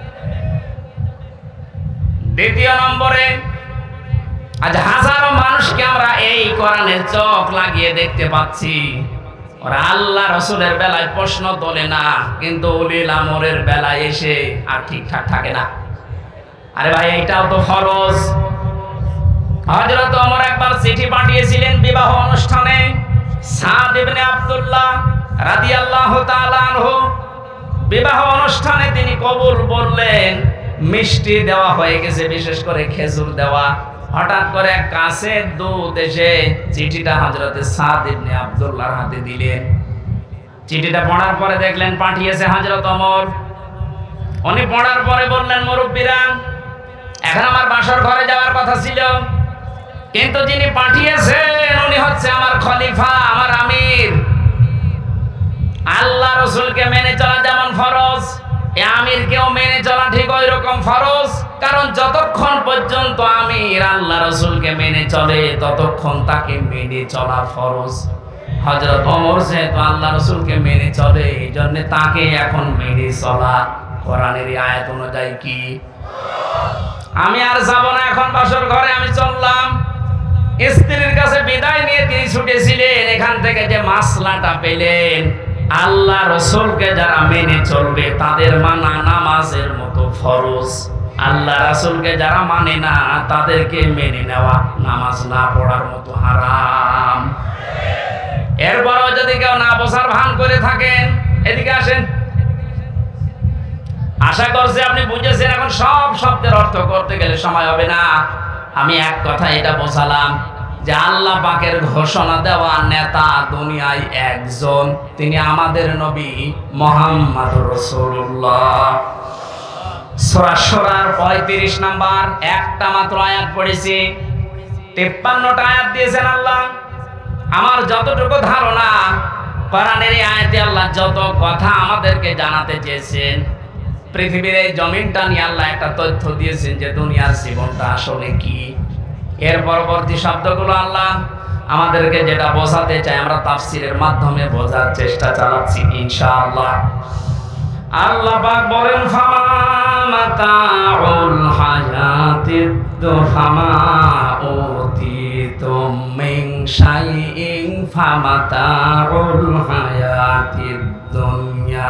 A: দ্বিতীয় নম্বরে, আজ হাজারো মানুষকে আমরা এই কোরআনের চোখ লাগিয়ে দেখতে পাচ্ছি, ওরা আল্লাহ রাসূলের বেলায় প্রশ্ন তোলে না, কিন্তু উলিল আমরের বেলায় এসে আর ঠিকঠাক থাকে না। আরে ভাই, এইটাও তো ফরজ। হযরত ওমর একবার চিঠি পাঠিয়েছিলেন বিবাহ অনুষ্ঠানে। সাদ ইবনে আব্দুল্লাহ রাদিয়াল্লাহু তাআলা আনহু বিবাহ অনুষ্ঠানে তিনি কবুল বললেন, মিষ্টি দেওয়া হয়ে গেছে, বিশেষ করে খেজুর দেওয়া। হঠাৎ করে এক কাছে দুধ এসে চিঠিটা হযরতে সাদ ইবনে আব্দুল্লাহর হাতে দিলেন। চিঠিটা পড়ার পরে দেখলেন পাঠিয়েছে হযরত ওমর। উনি পড়ার পরে বললেন, মুরব্বিরা, এখন আমার বাসর ঘরে যাওয়ার কথা ছিল, কিন্তু যিনি পাঠিয়েছেন উনি হচ্ছে আমার খলিফা, আমার আমির। আল্লাহ রাসূলকে মেনে চলা যেমন ফরজ, এই আমিরকেও মেনে চলা ঠিক ওই রকম ফরজ। কারণ যতক্ষণ পর্যন্ত আমির আল্লাহ রাসূলকে মেনে চলে, ততক্ষণ তাকে মেনে চলা ফরজ। হযরত ওমর যেহেতু আল্লাহ রাসূলকে মেনে চলে, এই জন্য তাকে এখন মেনে চলা কোরআনের আয়াত অনুযায়ী কি? আমি আর যাব না এখন বাসর ঘরে, আমি চললাম। স্ত্রীর কাছে বিদায় নিয়ে তিনি ছুটেছিলেন। এখান থেকে যে মাসলাটা পেলেন, আল্লাহ রাসূলকে যারা মেনে চলবে তাদের মানা নামাজের মতো ফরজ, আল্লাহ রাসূলকে যারা মানে না তাদেরকে মেনে নেওয়া নামাজ না পড়ার মতো হারাম। এরপরও যদি কেউ না বোঝার ভান করে থাকেন, এদিকে আসেন। আশা করছি আপনি বুঝেছেন। এখন সব শব্দের অর্থ করতে গেলে সময় হবে না। আমি এক কথা এটা বোঝালাম যে আল্লাহ পাকের ঘোষণা দেওয়া নেতা দুনিয়ায় একজন, তিনি আমাদের নবী মুহাম্মদুর রাসূলুল্লাহ। সূরা শুরার পঁয়ত্রিশ নাম্বার একটা মাত্র আয়াত পড়েছি, তিপ্পান্নটা আয়াত দিয়েছেন আল্লাহ। আমার যতটুকু ধারণা, কোরআনের এই আয়াতে আল্লাহ যত কথা আমাদেরকে জানাতে চেয়েছেন, পৃথিবীর এই জমিনটা নিয়ে আল্লাহ একটা তথ্য দিয়েছেন যে দুনিয়ার জীবনটা আসলে কি। এর পরবর্তী শব্দগুলো আল্লাহ আমাদেরকে যেটা বোঝাতে চায়, আমরা তাফসীরের মাধ্যমে বোঝার চেষ্টা চালাচ্ছি ইনশাআল্লাহ। আল্লাহ পাক বলেন, ফামা মাতাউল হায়াতিদ দুনিয়া উতিতুম মিন শাইইন ফামাতাউল হায়াতিদ দুনিয়া।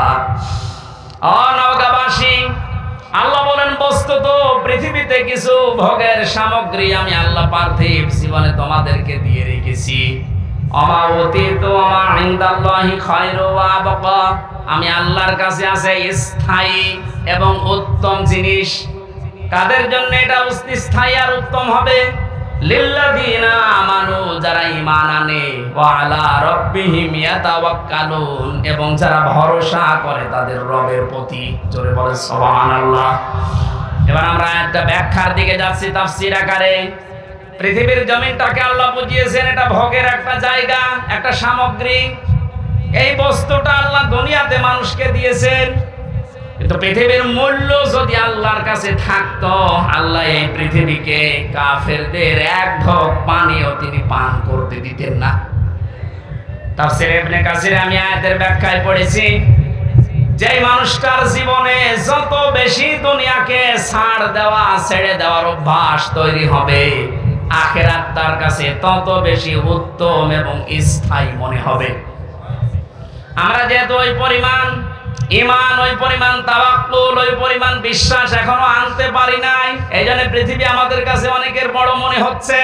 A: অনগাবাসী, আল্লাহ বলেন, বস্তুত পৃথিবীতে কিছু ভোগের সামগ্রী আমি আল্লাহ পার্থিব জীবনে তোমাদেরকে দিয়ে রেখেছি। আমা উতিতু আমা ইনদাল্লাহি খায়রু ওয়া আবকা, আমি আল্লাহর কাছে আছে স্থায়ী এবং উত্তম জিনিস। কাদের জন্য এটা স্থায়ী আর উত্তম হবে? লিল্লাযিনা আমানু, যারা ঈমান আনে, ওয়া আলা রাব্বিহিম ইয়াতাওয়াক্কালুন, এবং যারা ভরসা করে তাদের রবের প্রতি। জোরে বলে সুবহানাল্লাহ। এবার আমরা একটা ব্যাখ্যার দিকে যাচ্ছি তাফসীর আকারে। পৃথিবীর জমিনটাকে আল্লাহ বুঝিয়েছেন এটা ভোগের একটা জায়গা, একটা সামগ্রী। এই বস্তুটা আল্লাহ দুনিয়াতে মানুষকে দিয়েছেন, কিন্তু পৃথিবীর মূল্য যদি আল্লাহর কাছে থাকতো, আল্লাহ এই পৃথিবীকে কাফেরদের এক ঢোক পানিও তিনি পান করতে দিতেন না। তাফসীর ইবনে কাসিরে আমি আয়াতের ব্যাখ্যায় পড়েছি, যে মানুষটার জীবনে যত বেশি দুনিয়াকে ছাড় দেওয়া, ছেড়ে দেওয়ার অভ্যাস তৈরি হবে, আখিরাত তার কাছে তত বেশি উত্তম এবং স্থায়ী মনে হবে। আমরা যেহেতু ওই পরিমাণ ঈমান, ওই পরিমাণ তাওয়াক্কুল, ওই পরিমাণ বিশ্বাস এখনো আনতে পারি নাই, এই জন্য পৃথিবী আমাদের কাছে অনেকের বড় মনে হচ্ছে।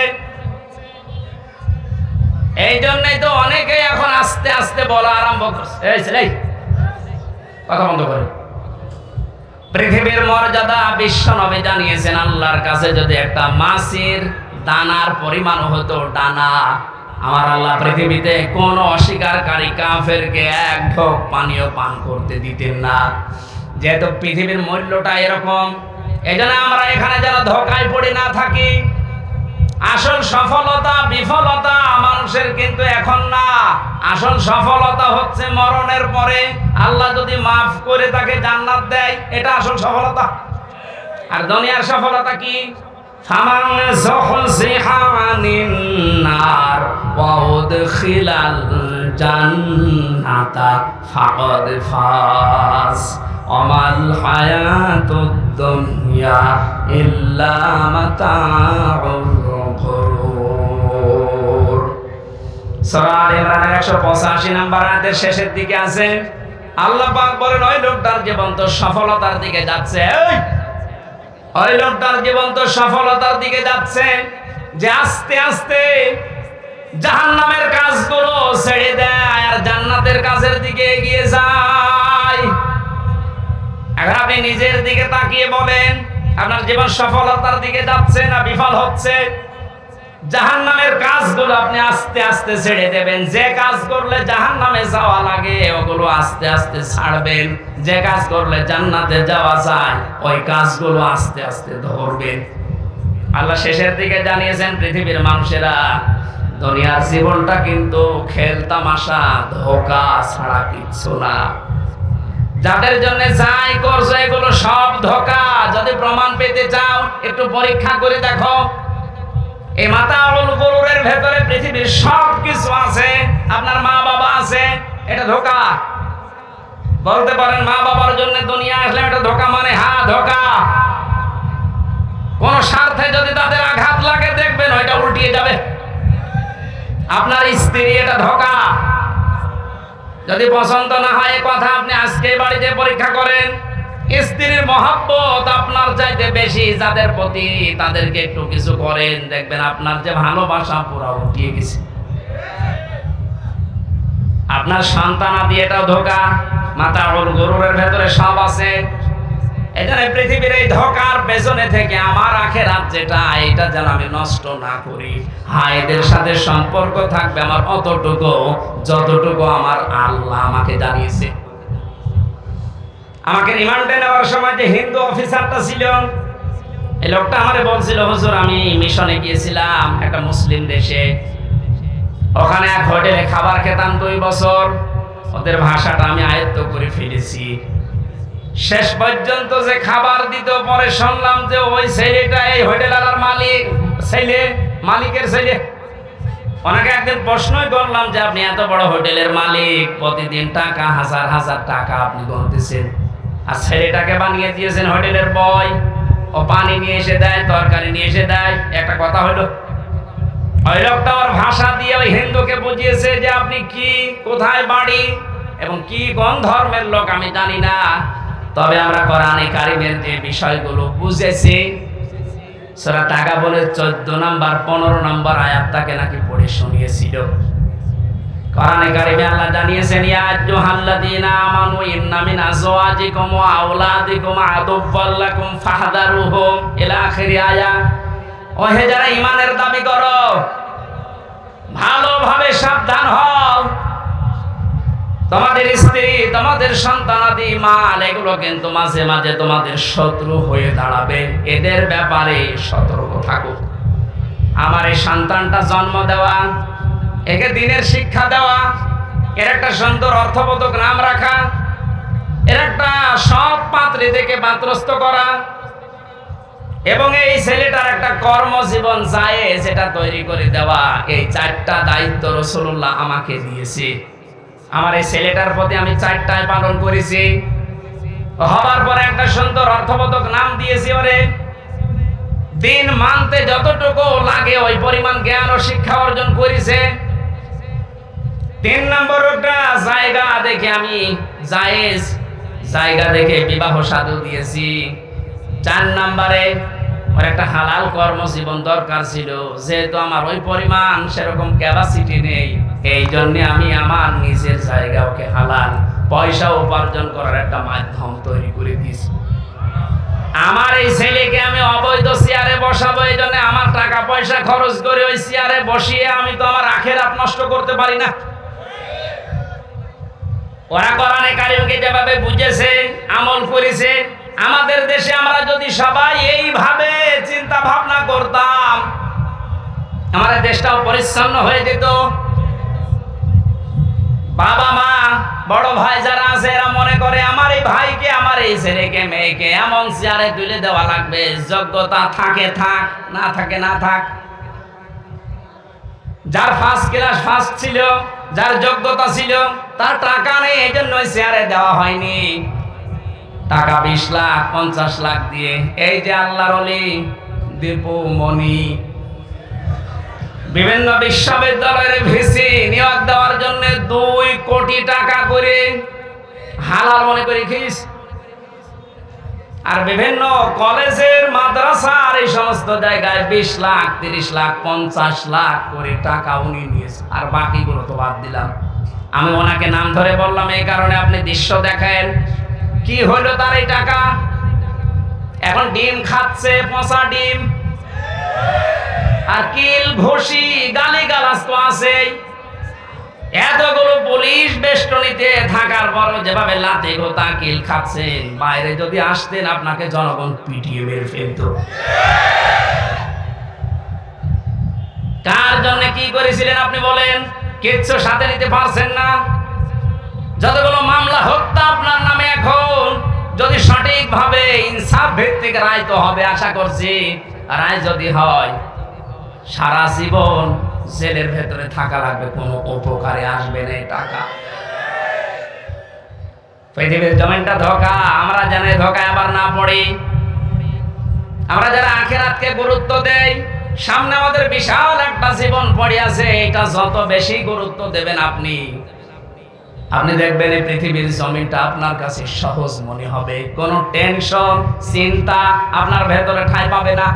A: এই জন্যই তো অনেকেই এখন আস্তে আস্তে বলা আরম্ভ করছে, এই ছেলে কথা বন্ধ করে। পৃথিবীর মর্যাদা বিশ্ব নবী জানিয়েছেন, আল্লাহর কাছে যদি একটা মাছির দানার পরিমাণ হতো ডানা, আমার আল্লাহ পৃথিবীতে কোন অস্বীকারী কাফেরকে এক ঢোক পানিও পান করতে দিতেন না। যেহেতু পৃথিবীর মূল্যটা এরকম, এই জন্য আমরা এখানে যেন ধোকায় পড়ে না থাকি। আসল সফলতা বিফলতা মানুষের কিন্তু এখন না, আসল সফলতা হচ্ছে মরণের পরে আল্লাহ যদি মাফ করে তাকে জান্নাত দেয়, এটা আসল সফলতা। আর দুনিয়ার সফলতা কি? ফামান যুহজিহা আনিন নার ওয়া উদখিলাল জান্নাতা ফাকাদ ফাজ ওয়ামাল হায়াতুদ দুনিয়া ইল্লা মাতাউল গুরুর। সূরা আলে ইমরানের একশো পঁচাশি নম্বর আয়াতের শেষের দিকে আছে, আল্লাহ পাক বলেন ওই লোকটার জীবন তো সফলতার দিকে যাচ্ছে, এই ওই লোকটার জীবন তো সফলতার দিকে যাচ্ছে, যে আস্তে আস্তে জাহান্নামের কাজগুলো ছেড়ে দেয় আর জান্নাতের কাজের দিকে এগিয়ে যায়। এখন আপনি নিজের দিকে তাকিয়ে বলেন, আপনার জীবন সফলতার দিকে যাচ্ছে না বিফল হচ্ছে? জাহান্নামের কাজগুলো আপনি আস্তে আস্তে ছেড়ে দেবেন। যে কাজ করলে জাহান্নামে যাওয়া লাগে ওগুলো আস্তে আস্তে ছাড়বেন। যে কাজ করলে জান্নাতে যাওয়া যায় ওই কাজগুলো আস্তে আস্তে ধরবেন। আল্লাহ শেষের দিকে জানিয়েছেন, পৃথিবীর মানুষেরা দুনিয়ার জীবনটা কিন্তু খেল তামাশা ধোঁকা ছাড়া কিচ্ছু না। যাদের জন্য যাই করছো এগুলো সব ধোঁকা। যদি প্রমাণ পেতে চাও একটু পরীক্ষা করে দেখো। এই মাতাউল গুরুরের ভেতরে পৃথিবীর সব কিছু আছে, আপনার মা বাবা আছে, এটা ধোঁকা। বলতে পারেন মা বাবার জন্য দুনিয়া আসলে এটা ধোঁকা, মানে হ্যাঁ ধোঁকা। কোন স্বার্থে যদি তাদের আঘাত লাগে দেখবেন ওইটা উল্টিয়ে যাবে। আপনার স্ত্রী, এটা ধোঁকা। যদি পছন্দ না হয় কথা আপনি আজকে বাড়িতে পরীক্ষা করেন। স্ত্রীর মহব্বত আপনার চাইতে বেশি যাদের প্রতি, তাদেরকে একটু কিছু করেন, দেখবেন আপনার যে ভালোবাসা পুরো উঠিয়ে গেছে। আপনার সন্তানাদি, এটাও ধোঁকা। মাতাউল গুরুরের ভেতরে সব আছে। এখানে পৃথিবীর এই ধোঁকার পেছনে থেকে আমার আখিরাত যেটা, এটা যেন আমি নষ্ট না করি। হ্যাঁ, এদের সাথে সম্পর্ক থাকবে আমার অতটুকু যতটুকু আমার আল্লাহ আমাকে জানিয়েছে। আমাকে রিমান্ডে নেওয়ার সময় যে হিন্দু অফিসারটা ছিল, এই লোকটা আমারে বলছিল, হুজুর আমি মিশনে গিয়েছিলাম একটা মুসলিম দেশে, ওখানে এক হোটেলে খাবার খেতাম দুই বছর। ওদের ভাষাটা আমি আয়ত্ত করে ফেলেছি। শেষ পর্যন্ত যে খাবার দিত, পরে শুনলাম যে ওই ছেলেটা এই হোটেলের মালিক, ছেলে মালিকের ছেলে। ওনাকে একদিন প্রশ্নই করলাম যে আপনি এত বড় হোটেলের মালিক, প্রতিদিন টাকা হাজার হাজার টাকা আপনি গুনতেছেন, আর ছেলেটাকে বানিয়ে দিয়েছেন হোটেলের বয়। ও পানি নিয়ে এসে দেয়, তরকারি নিয়ে এসে দেয়। একটা কথা হলো, ওই লোকটা ওর ভাষা দিয়ে ওই হিন্দুকে বুঝিয়েছে যে আপনি কি, কোথায় বাড়ি এবং কি কোন ধর্মের লোক আমি জানি না, তবে আমরা কোরআনে কারিমের যে বিষয়গুলো বুঝেছি। সূরা তাগা বলে চোদ্দ নম্বর পনেরো নম্বর আয়াতটাকে নাকি পড়ে শুনিয়েছিল। কোরআনে কারিমে আল্লাহ জানিয়েছেন ইয়া আইয়ুহাল্লাযীনা আমানু ইন্না মিন আজওয়াজিকুম ওয়া আওলাদিকুম আদুওয়াল লাকুম ফাহদারুহুম ইলা আখিরি আয়া। ও হে যারা ঈমানের দাবি করো, ভালোভাবে সাবধান হও। তোমাদের স্ত্রী, তোমাদের সন্তানাদি, মাল এগুলো কিন্তু মাঝে মাঝে তোমাদের শত্রু হয়ে দাঁড়াবে, এদের ব্যাপারে সতর্ক থাকো। আমার এই সন্তানটা জন্ম দেওয়া, একে দিনের শিক্ষা দেওয়া, এর একটা সুন্দর অর্থবোধক নাম রাখা, এর একটা সৎ পাত্রী থেকে পাত্রস্থ করা, এবং এই ছেলেটার একটা কর্মজীবন যায় সেটা তৈরি করে দেওয়া, এই চারটা দায়িত্ব রাসূলুল্লাহ আমাকে দিয়েছে। আমার এই ছেলেটার প্রতি আমি চারটায় পালন করেছি। হবার পরে একটা সুন্দর অর্থবোধক নাম দিয়েছি ওরে। দিন মানতে যতটুকু লাগে ওই পরিমাণ জ্ঞান ও শিক্ষা অর্জন করেছে। তিন নম্বর একটা জায়গা দেখে আমি জায়েজ জায়গা দেখে বিবাহ সাধু দিয়েছি। চার নম্বরে ওর একটা হালাল কর্মজীবন দরকার ছিল, যেহেতু আমার ওই পরিমাণ সেরকম ক্যাপাসিটি নেই, এই জন্য আমি আমার নিজের জায়গা ওকে হালাল পয়সা উপার্জন করার একটা মাধ্যম তৈরি করে দিয়েছি। আমার এই ছেলেকে আমি অবৈধ চেয়ারে বসাবো, এই জন্য আমার টাকা পয়সা খরচ করে ওই চেয়ারে বসিয়ে আমি তো আমার আখিরাত নষ্ট করতে পারি না। ওরা কোরআনে কারিমকে যেভাবে বুঝেছে, আমল করেছে, আমাদের দেশে আমরা যদি সবাই এইভাবে চিন্তা ভাবনা করতাম, আমাদের দেশটাও পরিচ্ছন্ন হয়ে যেত। বাবা মা বড় ভাই যারা আছে এরা মনে করে আমার এই ভাইকে, আমার এই ছেলেকে মেয়েকে এমন চেয়ারে তুলে দেওয়া লাগবে, যোগ্যতা থাকে থাক, না থাকে না থাক। যার ফার্স্ট ক্লাস ফার্স্ট ছিল, যার যোগ্যতা ছিল, তার টাকা নেই, এই জন্য চেয়ারে দেওয়া হয়নি। টাকা বিশ লাখ পঞ্চাশ লাখ দিয়ে এই যে আল্লাহর ওলি দীপু মনি বিভিন্ন বিশ্ববিদ্যালয়ের ভিসি নিয়োগ দেওয়ার জন্য দুই কোটি টাকা করে হালাল মনে করে খিস। আর বিভিন্ন কলেজের মাদ্রাসার এই সমস্ত জায়গায় বিশ লাখ তিরিশ লাখ পঞ্চাশ লাখ করে টাকা উনি নিয়েছে। আর বাকিগুলো তো বাদ দিলাম। আমি ওনাকে নাম ধরে বললাম এই কারণে আপনি দৃশ্য দেখেন কি হলো তার এই টাকা। এখন ডিম খাচ্ছে, পচা ডিম, আর কিল ঘষি গালি গালাজ তো আছেই। এতগুলো পুলিশ বেষ্টনীতে থাকার পর যেভাবে লাতে গোতা কিল খাচ্ছেন, বাইরে যদি আসতেন আপনাকে জনগণ পিটিয়ে মেরে ফেলত। কার জন্য কি করেছিলেন আপনি বলেন? কিচ্ছু সাথে নিতে পারছেন না। যতগুলো মামলা হত্যা আপনার নামে, এখন যদি সঠিকভাবে ইনসাফ ভিত্তিক রায় তো হবে আশা করছি। রায় যদি হয় সারা জীবন জেলের ভেতরে থাকা লাগবে, কোনো উপকারে আসবে না এই টাকা। পৃথিবীর জমিনটা ধোঁকা, আমরা জানি ধোঁকায় আবার না পড়ি। আমরা যারা আখিরাতকে গুরুত্ব দেই, সামনে আমাদের বিশাল একটা জীবন পড়ে আছে, এটা যত বেশি গুরুত্ব দেবেন আপনি আপনি দেখবেন এই পৃথিবীর জমিনটা আপনার কাছে সহজ মনে হবে। কোনো টেনশন চিন্তা আপনার ভেতরে ঠাঁই পাবে না।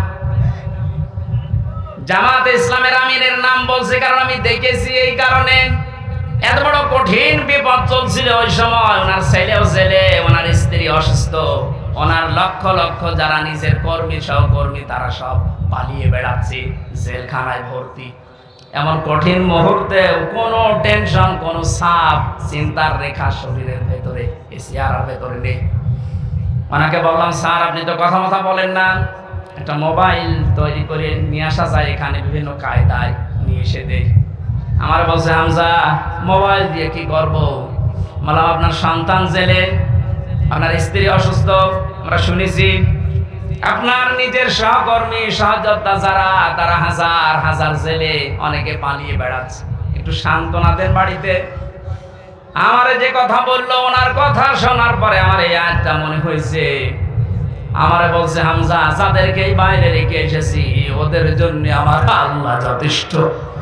A: জামাতে ইসলামের আমিরের নাম বলছে কারণ আমি দেখেছি, এই কারণে এত বড় কঠিন বিপদ চলছিল ওই সময়। ওনার ছেলেও জেলে, ওনার স্ত্রী অসুস্থ, ওনার লক্ষ লক্ষ যারা নিজের কর্মী সহকর্মী তারা সব পালিয়ে বেড়াচ্ছে, জেলখানায় ভর্তি। এমন কঠিন মুহূর্তে কোনো টেনশন, কোনো চাপ, চিন্তার রেখা শরীরের ভেতরে, এই চেহারার ভেতরে নেই। ওনাকে বললাম, স্যার আপনি তো কথা মতো বলেন না, একটা মোবাইল তৈরি করে নিয়ে আসা যায়, এখানে বিভিন্ন কায়দায় নিয়ে এসে দেয়। আমার বলছে, হামজা মোবাইল দিয়ে কি করব? বললাম আপনার সন্তান জেলে, আপনার স্ত্রী অসুস্থ, আমরা শুনেছি। আপনার নিজের সহকর্মী সহযোদ্ধা যারা, তারা হাজার হাজার জেলে, অনেকে পালিয়ে বেড়াচ্ছে, একটু সান্ত্বনা দেন বাড়িতে। আমার যে কথা বললো, ওনার কথা শোনার পরে আমার এই আয়াতটা মনে হয়েছে। আমারে বলছে, হামজা যাদেরকে এই বাইরে রেখে এসেছি ওদের জন্য আমার আল্লাহ যথেষ্ট।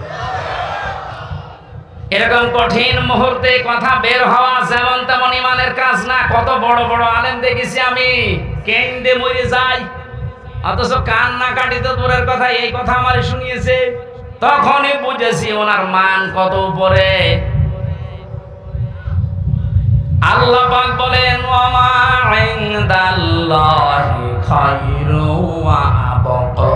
A: এরকম কঠিন মুহূর্তে কথা বের হওয়া যেমন তেমন ইমানের কাজ না। কত বড় বড় আলেম দেখেছি আমি কেন্দে মরে যাই, অথচ কান্না কাটি তো দূরের কথা, এই কথা আমারে শুনিয়েছে। তখনই বুঝেছি ওনার মান কত উপরে। খায়রু ওয়া আবকা।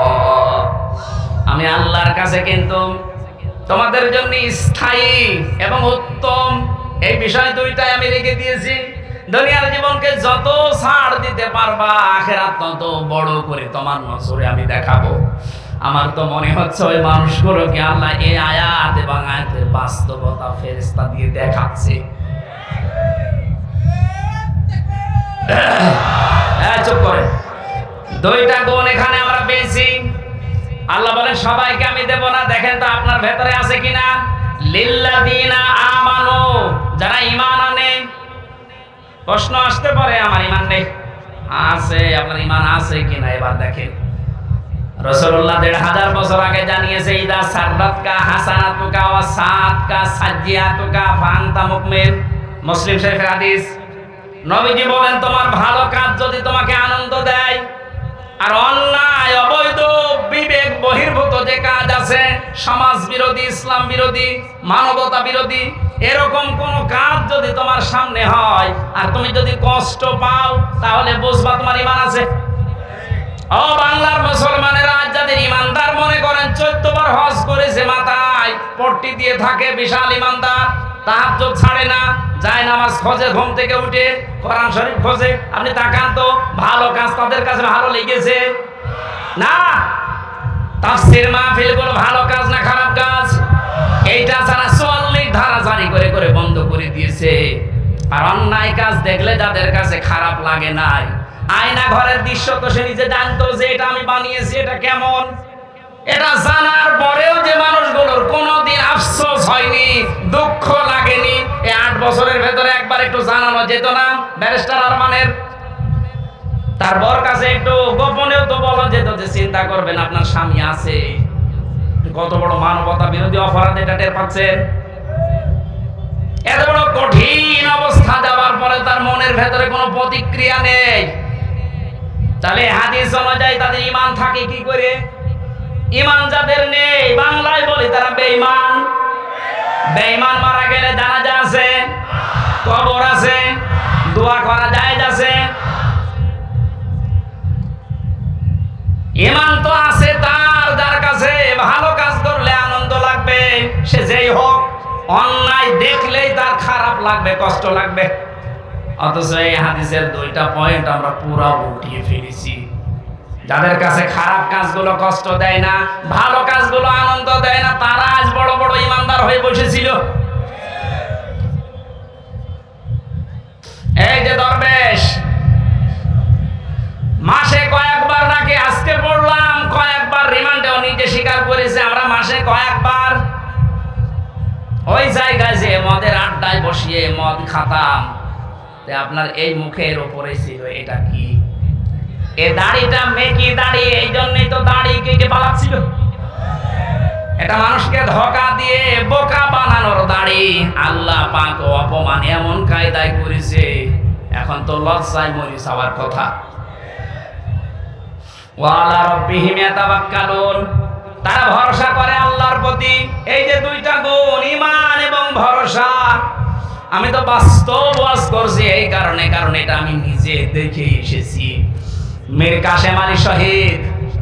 A: আমি আল্লাহর কাছে কিন্তু তোমাদের জন্য স্থায়ী এবং উত্তম এই বিষয় দুইটাই আমি রেখে দিয়েছি। দুনিয়ার জীবনকে যত ছাড় দিতে পারবা, আখিরাত তত বড় করে তোমার নজরে আমি দেখাবো। আমার তো মনে হচ্ছে ওই মানুষগুলোকে আল্লাহ এই আয়াত এবং আয়াতের বাস্তবতা ফেরেশতা দিয়ে দেখাচ্ছে। চুপ করে। দুইটা গুণ এখানে আমরা পেয়েছি। আল্লাহ বলেন সবাইকে আমি দেব না। দেখেন তো আপনার ভেতরে আছে কিনা। লিল্লাযিনা আমানু, যারা ঈমান আনে। প্রশ্ন আসতে পারে আমার ঈমান নেই। আছে, আপনার ঈমান আছে কিনা এবার দেখেন। রাসূলুল্লাহ দেড় হাজার বছর আগে জানিয়েছে, ইদা সাররাতকা হাসানাতুকা ওয়া সাআতকা সাজ্জিয়াতুকা ফাআনতা মুমিন। মুসলিম শরীফের হাদিস। নবীজি বলেন তোমার ভালো কাজ যদি তোমাকে আনন্দ দেয়, আর অন্যায় অবৈধ বিবেক বহির্ভূত যে কাজ আছে, সমাজ বিরোধী, ইসলাম বিরোধী, মানবতা বিরোধী, এরকম কোন কাজ যদি তোমার সামনে হয় আর তুমি যদি কষ্ট পাও, তাহলে বুঝবা তোমার ঈমান আছে। ও বাংলার মুসলমানেরা, যাদের ঈমানদার মনে করেন, চোদ্দ বার হজ করেছে, মাথায় পট্টি দিয়ে থাকে, বিশাল ঈমানদার, তাহাজ্জুদ ছাড়ে না, যায় নামাজ খোঁজে, ঘুম থেকে উঠে কোরআন শরীফ খোঁজে, আপনি তাকান তো ভালো কাজ তাদের কাছে ভালো লেগেছে না? তাফসীর মাহফিলগুলো ভালো কাজ না খারাপ কাজ? এইটা ছাড়া চুয়াল্লিশ ধারা জারি করে করে বন্ধ করে দিয়েছে। আর অন্যায় কাজ দেখলে যাদের কাছে খারাপ লাগে নাই, আয়না ঘরের দৃশ্য তো সে নিজে জানতো যে এটা আমি বানিয়েছি, এটা কেমন। এটা জানার পরেও যে মানুষগুলোর কোনোদিন আফসোস হয়নি, দুঃখ লাগেনি, এই আট বছরের ভেতরে একবার একটু জানানো যেত না ব্যারিস্টার আরমানের, তার বর কাছে একটু গোপনেও তো বলা যেত যে চিন্তা করবেন আপনার স্বামী আছে। কত বড় মানবতা বিরোধী অপরাধ এটা টের পাচ্ছেন। এত বড় কঠিন অবস্থা যাওয়ার পরে তার মনের ভেতরে কোনো প্রতিক্রিয়া নেই। তাহলে হাদিস অনুযায়ী তাদের ঈমান থাকে কি করে? ঈমান যাদের নেই, বাংলায় বলি তারা বেঈমান। বেঈমান মারা গেলে জানাজা আছে, কবর আছে, দোয়া করা জায়েজ আছে। ঈমান তো আছে তার, যার কাছে ভালো কাজ করলে আনন্দ লাগবে, সে যেই হোক। অন্যায় দেখলেই তার খারাপ লাগবে, কষ্ট লাগবে। অথচ এই হাদিসের দুইটা পয়েন্ট আমরা পুরো উল্টিয়ে ফেলেছি। যাদের কাছে খারাপ কাজগুলো কষ্ট দেয় না, ভালো কাজগুলো আনন্দ দেয় না, তারা আজ বড় বড় ইমানদার হয়ে বসেছিল। এই যে দরবেশ মাসে কয়েকবার নাকি, আজকে পড়লাম কয়েকবার রিমান্ডেও নিজে স্বীকার করেছে, আমরা মাসে কয়েকবার ওই জায়গায় যে মদের আড্ডায় বসিয়ে মদ খাতাম, আপনার এই মুখের ওপরে ছিল এটা কি? এ দাড়িটা মেকি দাড়ি, এই জন্যই তো দাড়ি কেটে পালাচ্ছিল। এটা মানুষকে ধোঁকা দিয়ে বোকা বানানোর দাড়ি। আল্লাহ পাক অপমান এমন কায়দায় করেছে, এখন তো লজ্জায় মরি যাওয়ার কথা। ওয়ালা রাব্বিহিম ইয়াতাওয়াক্কালুন, তারা ভরসা করে আল্লাহর প্রতি। এই যে দুইটা গুণ, ঈমান এবং ভরসা, আমি তো বাস্তব ওয়াজ করছি এই কারণে, কারণ এটা আমি নিজে দেখে এসেছি। মীর কাসেম আলী শহীদ,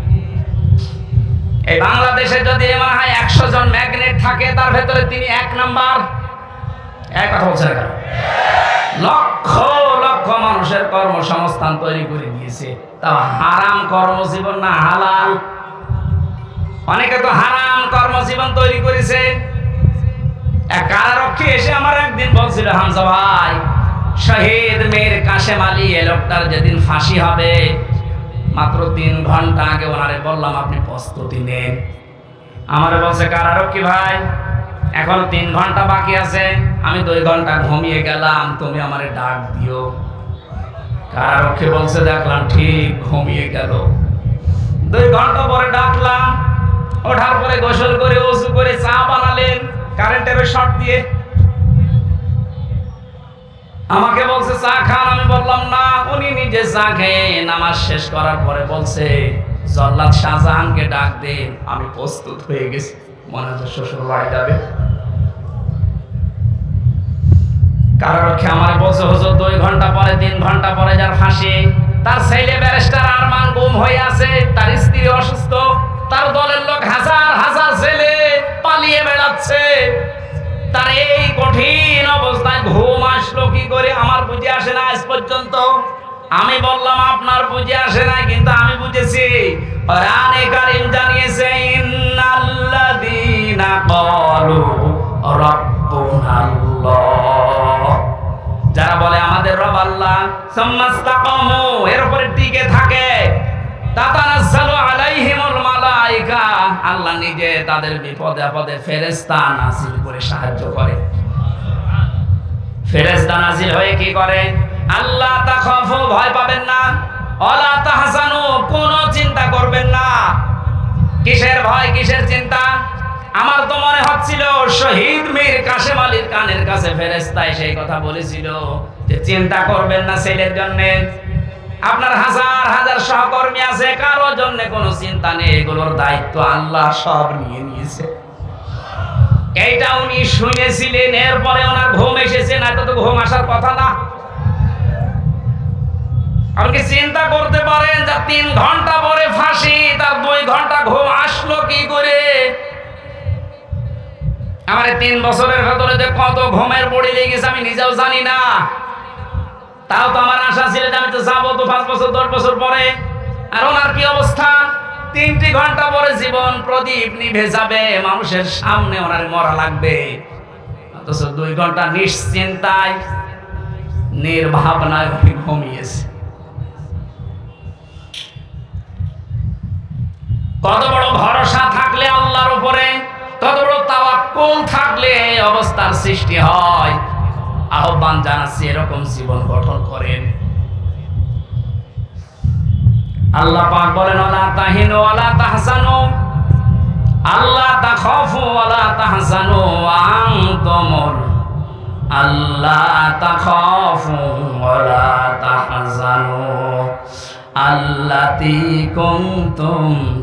A: এই বাংলাদেশে যদি মনে হয় একশো জন ম্যাগনেট থাকে, তার ভেতরে তিনি এক নাম্বার। এক কথা বলছেন, লক্ষ লক্ষ মানুষের কর্মসংস্থান তৈরি করে দিয়েছে। তা হারাম কর্মজীবন না হালাল? অনেকে তো হারাম কর্মজীবন তৈরি করেছে। এক কারারক্ষী এসে আমার একদিন বলছিল, হামজা ভাই, শহীদ মীর কাসেম আলী এ লোকটার যেদিন ফাঁসি হবে, মাত্র তিন ঘন্টা আগে ওনারে বললাম আপনি প্রস্তুতি নেন। আমারে বলছে, কারারক্ষী ভাই, এখন তিন ঘন্টা বাকি আছে, আমি দুই ঘন্টা ঘুমিয়ে গেলাম, তুমি আমারে ডাক দিও। কারারক্ষী বলছে, দেখলাম ঠিক ঘুমিয়ে গেল। দুই ঘন্টা পরে ডাকলাম, ওঠার পরে গোসল করে ওযু করে চা বানালেন কারেন্টের শর্ট দিয়ে। আমাকে বলছে চা খান, আমি বললাম না। উনি নিজে চা খেয়ে নামাজ শেষ করার পরে বলছে, জল্লাদ শাহজাহানকে ডাক দেন, আমি প্রস্তুত হয়ে গেছি, মনে হচ্ছে শ্বশুর বাড়ি যাবে। কারারক্ষী আমার বলছে, হুজুর দুই ঘন্টা পরে তিন ঘন্টা পরে যার ফাঁসি, তার ছেলে ব্যারিস্টার আরমান গুম হয়ে আছে, তার স্ত্রী অসুস্থ, তার দলের লোক হাজার হাজার ছেলে পালিয়ে বেড়াচ্ছে। তার এই কঠিন অবস্থায় ঘুম আসলো কি করে আমার বুঝে আসে না আজ পর্যন্ত। আমি বললাম আপনার বুঝে আসে না, কিন্তু আমি বুঝেছি। কোরআনে কারীম জানিয়েছে ইন্নাল্লাযীনা ক্বালু রাব্বুনাল্লাহ, যারা বলে আমাদের রব আল্লাহ, সুম্মাস্তাকামু, এর উপরে টিকে থাকে, তাতানাজ্জালু আলাইহিমুল মালায়েকা, আল্লাহ নিজে তাদের বিপদে আপদে ফেরেশতা নাযিল করে সাহায্য করে। ফেরেশতা নাযিল হয়ে কি করে? আল্লাহ তাখাফু, ভয় পাবেন না, ওয়ালা তাহজানু, কোনো চিন্তা করবেন না। কিসের ভয়, কিসের চিন্তা? আমার তো মনে হচ্ছিল শহীদ মীর কাশেম আলীর কানের কাছে ফেরেশতা সেই কথা বলেছিল যে চিন্তা করবেন না ছেলের জন্য। আপনার হাজার হাজার সহকর্মী আছে, কারোর জন্য কোনো চিন্তা নেই, এগুলোর দায়িত্ব আল্লাহ সব নিয়ে নিয়েছে। এইটা উনি শুনেছিলেন, এরপরে ওনার ঘুম এসেছে, না তো ঘুম আসার কথা না। আপনি চিন্তা করতে পারেন যে তিন ঘন্টা পরে ফাঁসি, তার দুই ঘন্টা ঘুম আসলো কি করে? আমার তিন বছরের ভেতরে যে কত ঘুমের বড়ি লেগেছে আমি নিজেও জানি না। তাও তো আমার আশা ছিল যে আমি তো যাবো তো পাঁচ বছর দশ বছর পরে। আর ওনার কি অবস্থা? তিনটি ঘন্টা পরে জীবন প্রদীপ নিভে যাবে, মানুষের সামনে ওনার মরা লাগবে, অথচ দুই ঘন্টা নিশ্চিন্তায় নির্ভাবনায় ঘুমিয়েছে। কত বড় ভরসা থাকলে আল্লাহর উপরে, কত বড় তাওয়াক্কুল থাকলে এই অবস্থার সৃষ্টি হয়। আহ্বান জানাচ্ছি এরকম জীবন গঠন করেন। আল্লাহ পাক বলেন ওয়ালা তাহিনু ওয়ালা তাহজানু, আল্লাহ তাখাফু ওয়ালা তাহজানু আনতুমুল, আল্লাহ তাখাফু ওয়ালা তাহজানু আল্লাতী কুনতুম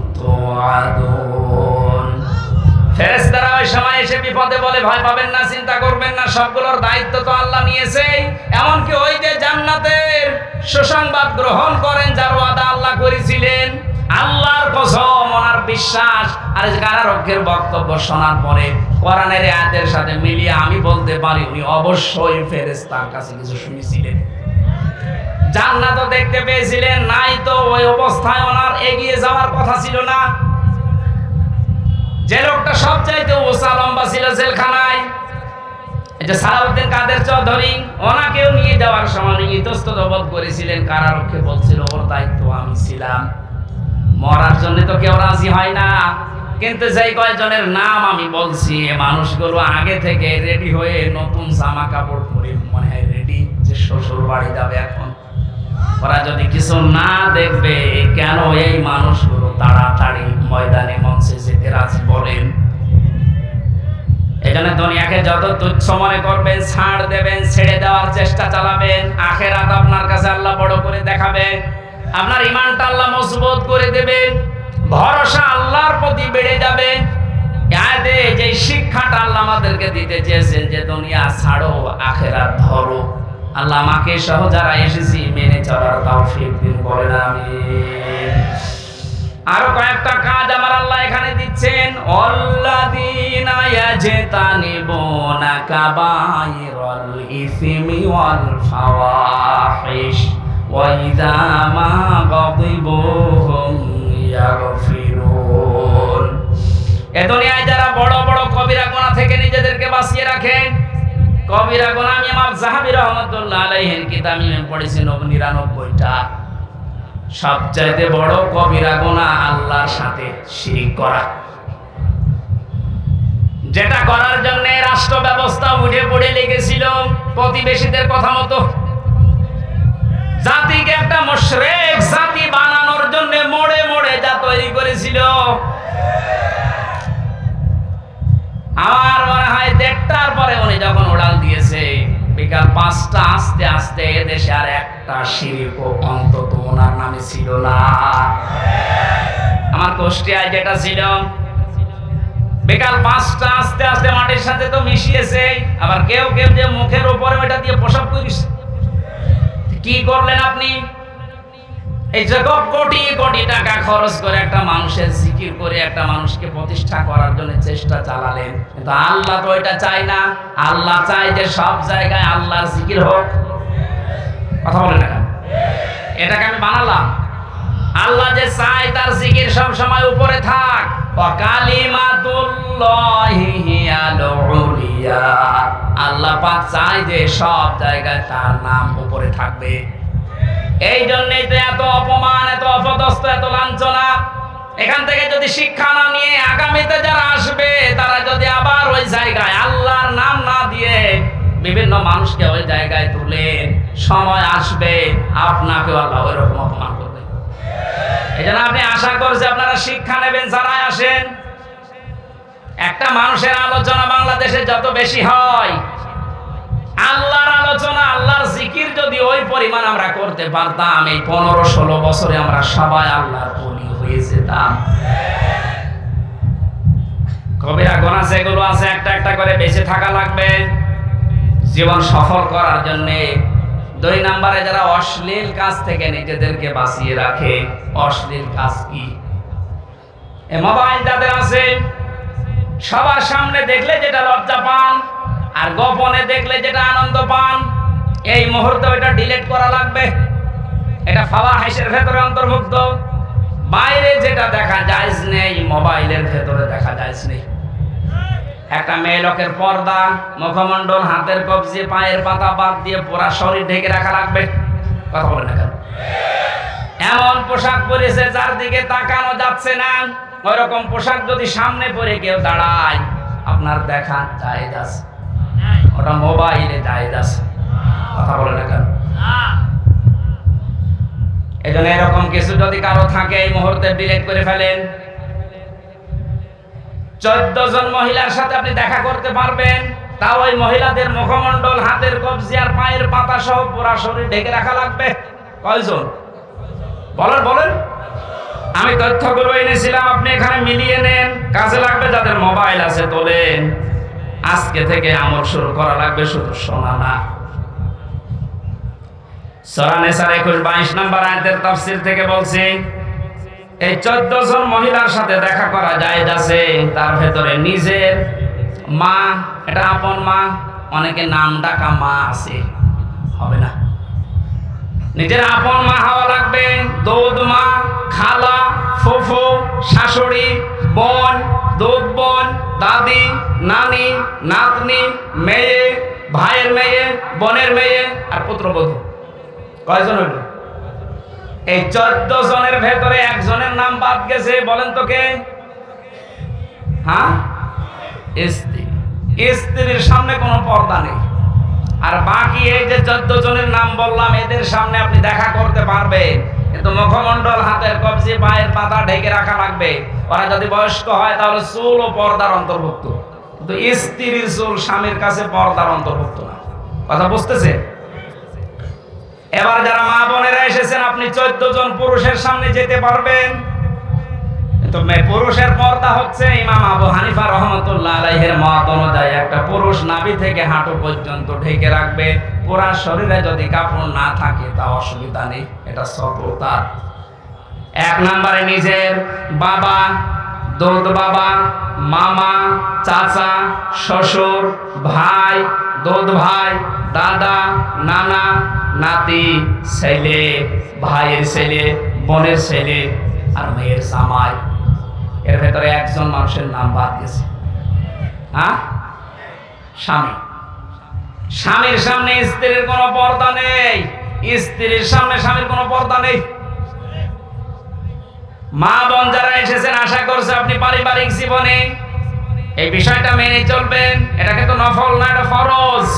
A: তুআদুন। ফেরেশতারা ওই সময় এসে বিপদে বলে ভয় পাবেন না, চিন্তা করবেন না, সবগুলোর দায়িত্ব তো আল্লাহ নিয়েছে। এমনকি ওই যে জান্নাতের সুসংবাদ গ্রহণ করেন যার ওয়াদা আল্লাহ করেছিলেন, আল্লাহর কসম ওনার বিশ্বাস। আর কারারক্ষের বক্তব্য শোনার পরে কোরআনের আয়াতের সাথে মিলিয়ে আমি বলতে পারি উনি অবশ্যই ফেরেশতার কাছে কিছু শুনেছিলেন, জান্নাত দেখতে পেয়েছিলেন। নাই তো ওই অবস্থায় ওনার এগিয়ে যাওয়ার কথা ছিল না। যে লোকটা সবচাইতে ওসা লম্বা ছিল জেলখানায়, এটা সালাউদ্দিন কাদের চৌধুরী, ওনাকেও নিয়ে যাওয়ার সময় ইতস্তত বোধ করেছিলেন। কারারক্ষে বলছিল ওর দায়িত্ব আমি ছিলাম। মরার জন্য তো কেউ রাজি হয় না, কিন্তু যেই কয়েকজনের নাম আমি বলছি এ মানুষগুলো আগে থেকে রেডি হয়ে নতুন জামা কাপড় পরে মনে হয় রেডি যে শ্বশুর বাড়ি যাবে এখন। ওরা যদি কিছু না দেখবে কেন এই মানুষগুলো তাড়াতাড়ি ময়দানে মঞ্চে যেতে রাজি বলেন? এখানে দুনিয়াকে যত তুচ্ছ মনে করবেন, ছাড় দেবেন, ছেড়ে দেওয়ার চেষ্টা চালাবেন, আখেরাত আপনার কাছে আল্লাহ বড় করে দেখাবে, আপনার ঈমানটা আল্লাহ মজবুত করে দেবে, ভরসা আল্লাহর প্রতি বেড়ে যাবে। আয়াতে যে শিক্ষাটা আল্লাহ আমাদেরকে দিতে চেয়েছেন যে দুনিয়া ছাড়ো আখেরাত ধরো, আল্লাহ আমাকে সহ যারা এসেছি মেনে চলার তৌফিক দিন, বলেন আমিন। আরো কয়েকটা কাজ আমার আল্লাহ এখানে দিচ্ছেন। আল্লাযীনা ইয়াজতানিবুনা কাবায়িরাল ইসমি ওয়াল ফাওয়াহিশ ওয়া ইযা মা গাদিবু হুম ইয়াগফিরুন। এ দুনিয়ায় যারা বড় বড় কবিরা গুনাহ থেকে নিজেদেরকে বাঁচিয়ে রাখে, কবিরা গুনাহ আমি ইমাম যাহাবী রাহমাতুল্লাহ আলাইহির কিতাবে পড়েছি নিরানব্বইটা। সবচাইতে বড় কবিরা গুনাহ আল্লাহর সাথে শিরক করা, যেটা করার জন্য রাষ্ট্র ব্যবস্থা উঠে পড়ে লেগেছিল প্রতিবেশীদের কথা মতো। জাতিকে একটা মুশরিক জাতি বানানোর জন্য মোড়ে মোড়ে যা তৈরি করেছিল, আমার মনে হয় দেড়টার পরে উনি যখন উড়াল দিয়েছে বিকাল পাঁচটা আস্তে আস্তে এদেশে আর একটা শিরক অন্তত ওনার নামে ছিল না। আমার কুষ্টিয়ায় যেটা ছিল বিকাল পাঁচটা আস্তে আস্তে মাটির সাথে তো মিশিয়েছে, আবার কেউ কেউ যে মুখের উপরে ওটা দিয়ে প্রসাব করিস। কি করলেন আপনি? এই যে কোটি কোটি টাকা খরচ করে একটা মানুষের জিকির করে একটা মানুষকে প্রতিষ্ঠা করার জন্য চেষ্টা চালালেন, কিন্তু আল্লাহ তো এটা চায় না। আল্লাহ চায় যে সব জায়গায় আল্লাহর জিকির হোক। কথা বলেন না, এটাকে আমি বানালাম। আল্লাহ যে চায় তার জিকির সব সময় উপরে থাক। ওয়া কালিমাতুল্লাহি হিয়াল উলিয়া, আল্লাহ পাক চায় যে সব জায়গায় তার নাম উপরে থাকবে। এই জন্যই তো এত অপমান, এত অপদস্থ, এত লাঞ্ছনা। এখান থেকে যদি শিক্ষা না নিয়ে আগামীতে যারা আসবে তারা যদি আবার ওই জায়গায় আল্লাহর নাম না দিয়ে বিভিন্ন মানুষকে ওই জায়গায় তুলেন, সময় আসবে আপনাকেও আল্লাহ ওই রকম অপমান করবে। এই জন্য আপনি আশা করছি আপনারা শিক্ষা নেবেন যারা আসেন। একটা মানুষের আলোচনা বাংলাদেশে যত বেশি হয়, আল্লাহর আলোচনা, আল্লাহর জিকির যদি ওই পরিমাণ আমরা করতে পারতাম, এই পনেরো ষোলো বছরে আমরা সবাই আল্লাহর ওলি হয়ে যেতাম। কবিরা গোনা যেগুলো আছে একটা একটা করে বেঁচে থাকা লাগবে জীবন সফল করার জন্য। দুই নম্বরে যারা অশ্লীল কাজ থেকে নিজেদেরকে বাঁচিয়ে রাখে। অশ্লীল কাজ কি? এই মোবাইল যাদের আছে, সবার সামনে দেখলে যেটা লজ্জা পান আর গোপনে দেখলে যেটা আনন্দ পান, এই মুহূর্তে ওইটা ডিলিট করা লাগবে। এটা ফাওয়াহিশের ভেতরে অন্তর্ভুক্ত। বাইরে যেটা দেখা জায়েজ নেই, মোবাইলের ভেতরে দেখা জায়েজ নেই। একটা মেয়ে লোকের পর্দা, মুখমণ্ডল, হাতের কবজি, পায়ের পাতা বাদ দিয়ে পুরা শরীর ঢেকে রাখা লাগবে। কথা বলে না কেন? এমন পোশাক পরেছে যার দিকে তাকানো যাচ্ছে না, ওই রকম পোশাক যদি সামনে পরে কেউ দাঁড়ায়, আপনার দেখা জায়েজ আছে, ওটা মোবাইলে জায়েজ আছে। কথা বলে না কেন? এই জন্য এরকম কিছু যদি কারো থাকে এই মুহূর্তে ডিলিট করে ফেলেন। চোদ্দ জন মহিলার সাথে আপনি দেখা করতে পারবেন, তাও ওই মহিলাদের মুখমণ্ডল, হাতের কবজি আর পায়ের পাতা সহ পুরা শরীর ঢেকে রাখা লাগবে। কয়জন বলেন বলেন? আমি তথ্যগুলো এনেছিলাম, আপনি এখানে মিলিয়ে নেন, কাজে লাগবে। যাদের মোবাইল আছে তোলেন, আজকে থেকে আমল শুরু করা লাগবে, শুধু শোনা না। সূরা নিসার একুশ বাইশ নম্বর আয়াতের তাফসীর থেকে বলছি, এই চোদ্দ জন মহিলার সাথে দেখা করা জায়েজ আছে। তার ভেতরে নিজের মা, এটা আপন মা, অনেকে নাম ডাকা মা আছে, হবে না। নিজের আপন মা হওয়া লাগবে, দুধ মা, খালা, ফুফু, শাশুড়ি, বোন, দুধ বোন, দাদি, নানি, নাতনি, মেয়ে, ভাইয়ের মেয়ে, বোনের মেয়ে আর পুত্রবধূ। কয়জন হইল? এই চোদ্দ জনের ভেতরে একজনের নাম বাদ গেছে, বলেন তো কে? হ্যাঁ, স্ত্রী। স্ত্রীর সামনে কোনো পর্দা নেই। আর বাকি এই যে চোদ্দ জনের নাম বললাম, এদের সামনে আপনি দেখা করতে পারবেন, কিন্তু মুখমণ্ডল, হাতের কবজি, পায়ের পাতা ঢেকে রাখা লাগবে। ওরা যদি বয়স্ক হয় তাহলে চুল ও পর্দার অন্তর্ভুক্ত, কিন্তু স্ত্রীর চুল স্বামীর কাছে পর্দার অন্তর্ভুক্ত না। কথা বুঝতেছে? এবার যারা মা বোনেরা এসেছেন, আপনি চোদ্দ জন পুরুষের সামনে যেতে পারবেন, কিন্তু পুরুষের পর্দা হচ্ছে ইমাম আবু হানিফা রহমতুল্লাহ আলাইহির মত অনুযায়ী একটা পুরুষ নাভি থেকে হাঁটু পর্যন্ত ঢেকে রাখবে। পুরা শরীরে যদি কাপড় না থাকে তা অসুবিধা নেই, এটা সততা। এক নম্বরে নিজের বাবা, দুধ বাবা, মামা, চাচা, শ্বশুর, ভাই, দুধ ভাই, দাদা, নানা, নাতি, ছেলে, ভাইয়ের ছেলে, বোনের ছেলে আর মেয়ের জামাই। এর ভেতরে একজন মানুষের নাম বাদ গেছে। হ্যাঁ, স্বামী। স্বামীর সামনে স্ত্রীর কোনো পর্দা নেই, স্ত্রীর সামনে স্বামীর কোনো পর্দা নেই। মা বোন যারা এসেছেন, আশা করছে আপনি পারিবারিক জীবনে এই বিষয়টা মেনে চলবেন। এটা কিন্তু নফল না, এটা ফরজ।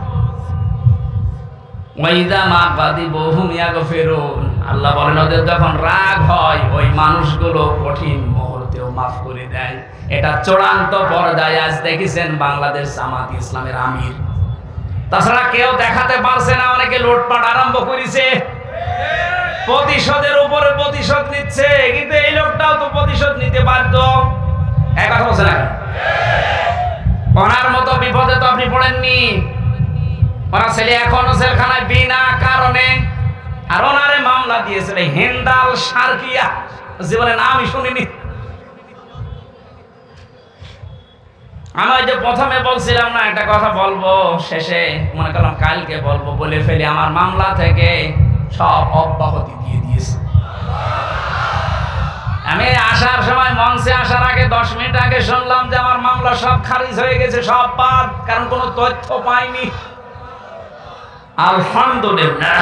A: আল্লাহ বলেন, ওদের যখন রাগ হয় ওই মানুষগুলো কঠিন মুহূর্তেও মাফ করে দেয়। এটা চূড়ান্ত পর্যায়ে আজ দেখেছেন বাংলাদেশ জামাত ইসলামের আমির। তাছাড়া কেউ দেখাতে পারছে না, অনেকে লুটপাট আরম্ভ করেছে, প্রতিশোধের উপরে প্রতিশোধ নিচ্ছে, কিন্তু এই লোকটাও তো প্রতিশোধ নিতে বাধ্য। এক কথা বলছে না, ওনার মতো বিপদে তো আপনি পড়েননি। ওনার ছেলে এখনো জেলখানায় বিনা কারণে। আর ওনারে মামলা দিয়েছিল হেন্দাল সার্কিয়া, জীবনে নামই শুনিনি। আমি ওই যে প্রথমে বলছিলাম না একটা কথা বলবো, শেষে মনে করলাম কালকে বলবো, বলে ফেলি। আমার মামলা থেকে সব অব্যাহতি দিয়ে দিয়েছে। আমি আসার সময় মঞ্চে আসার আগে দশ মিনিট আগে শুনলাম যে আমার মামলা সব খারিজ হয়ে গেছে, সব বাদ, কারণ কোনো তথ্য পাইনি। আলহামদুলিল্লাহ।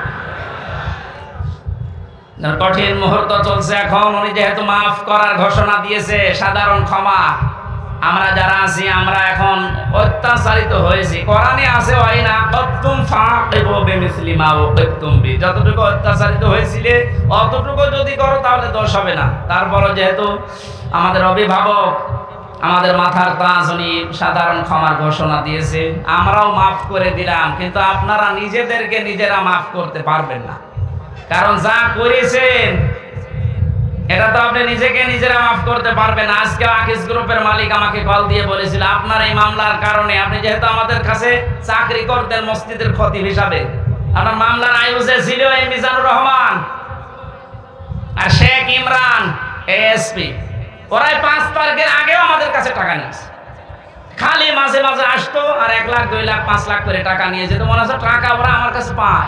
A: কঠিন মুহূর্ত চলছে এখন। উনি যেহেতু মাফ করার ঘোষণা দিয়েছে, সাধারণ ক্ষমা, আমরা যারা আছি আমরা এখন অত্যাচারিত হয়েছি। কোরআনে আছে ওয়াইনা কতুম ফাকিবু বিমিসলি মা ওয়াকিতুম বি, যতটুকু অত্যাচারিত হয়েছিলে অতটুকু যদি করো তাহলে দোষ হবে না। তারপরও যেহেতু আমাদের অভিভাবক, আমাদের মাথার তাজ, উনি সাধারণ ক্ষমার ঘোষণা দিয়েছে, আমরাও মাফ করে দিলাম। কিন্তু আপনারা নিজেদেরকে নিজেরা মাফ করতে পারবেন না, কারণ যা করেছেন এটা তো আপনি নিজেকে নিজেরা মাফ করতে পারবেন না। আজকে আকিস গ্রুপের মালিক আমাকে কল দিয়ে বলেছিল, আপনার এই মামলার কারণে, আপনি যেহেতু আমাদের কাছে চাকরি করতেন মসজিদের খতিব হিসাবে, আপনার মামলার আইউজে ছিল এই মিজানুর রহমান আর শেখ ইমরান এএসপি, ওরাই পাঁচ তারিখের আগেও আমাদের কাছে টাকা নিয়েছে। খালি মাঝে মাঝে আসতো আর এক লাখ দুই লাখ পাঁচ লাখ করে টাকা নিয়ে যেত। মনে হচ্ছে টাকা ওরা আমার কাছে পায়।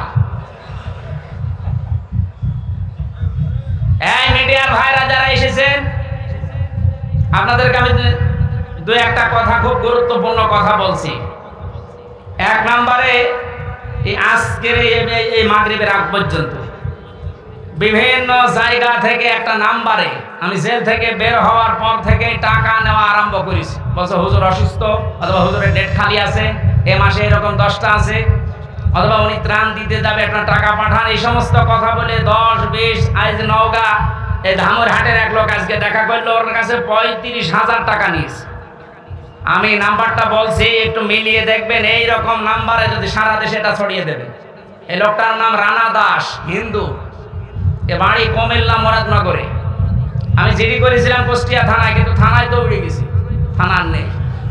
A: এই মিডিয়ার ভাইরা যারা এসেছেন, আপনাদেরকে আমি দু একটা কথা, খুব গুরুত্বপূর্ণ কথা বলছি। এক নম্বরে, এই আজকের এই মাগরিবের আগ পর্যন্ত বিভিন্ন জায়গা থেকে একটা নাম্বারে, আমি জেল থেকে বের হওয়ার পর থেকে টাকা নেওয়া আরম্ভ করেছি। বলছে হুজুর অসুস্থ, অথবা হুজুরের ডেট খালি আছে, এ মাসে এরকম দশটা আছে, অথবা উনি ত্রাণ দিতে যাবে, আপনার টাকা পাঠান, এই সমস্ত কথা বলে দশ বিশ। আজ নওগাঁ এই ধামরহাটের এক লোক আজকে দেখা করলো, ওর কাছে পঁয়ত্রিশ হাজার টাকা নিয়েছে। আমি নাম্বারটা বলছি, একটু মিলিয়ে দেখবেন। এই রকম নাম্বারে যদি সারা দেশে এটা ছড়িয়ে দেবে। এই লোকটার নাম রানা দাস, হিন্দু, এ বাড়ি কুমিল্লা মুরাদনগরে। আমি জিডি করেছিলাম কুষ্টিয়া থানায়, কিন্তু থানায় তো উড়ে গেছি, থানার নেই।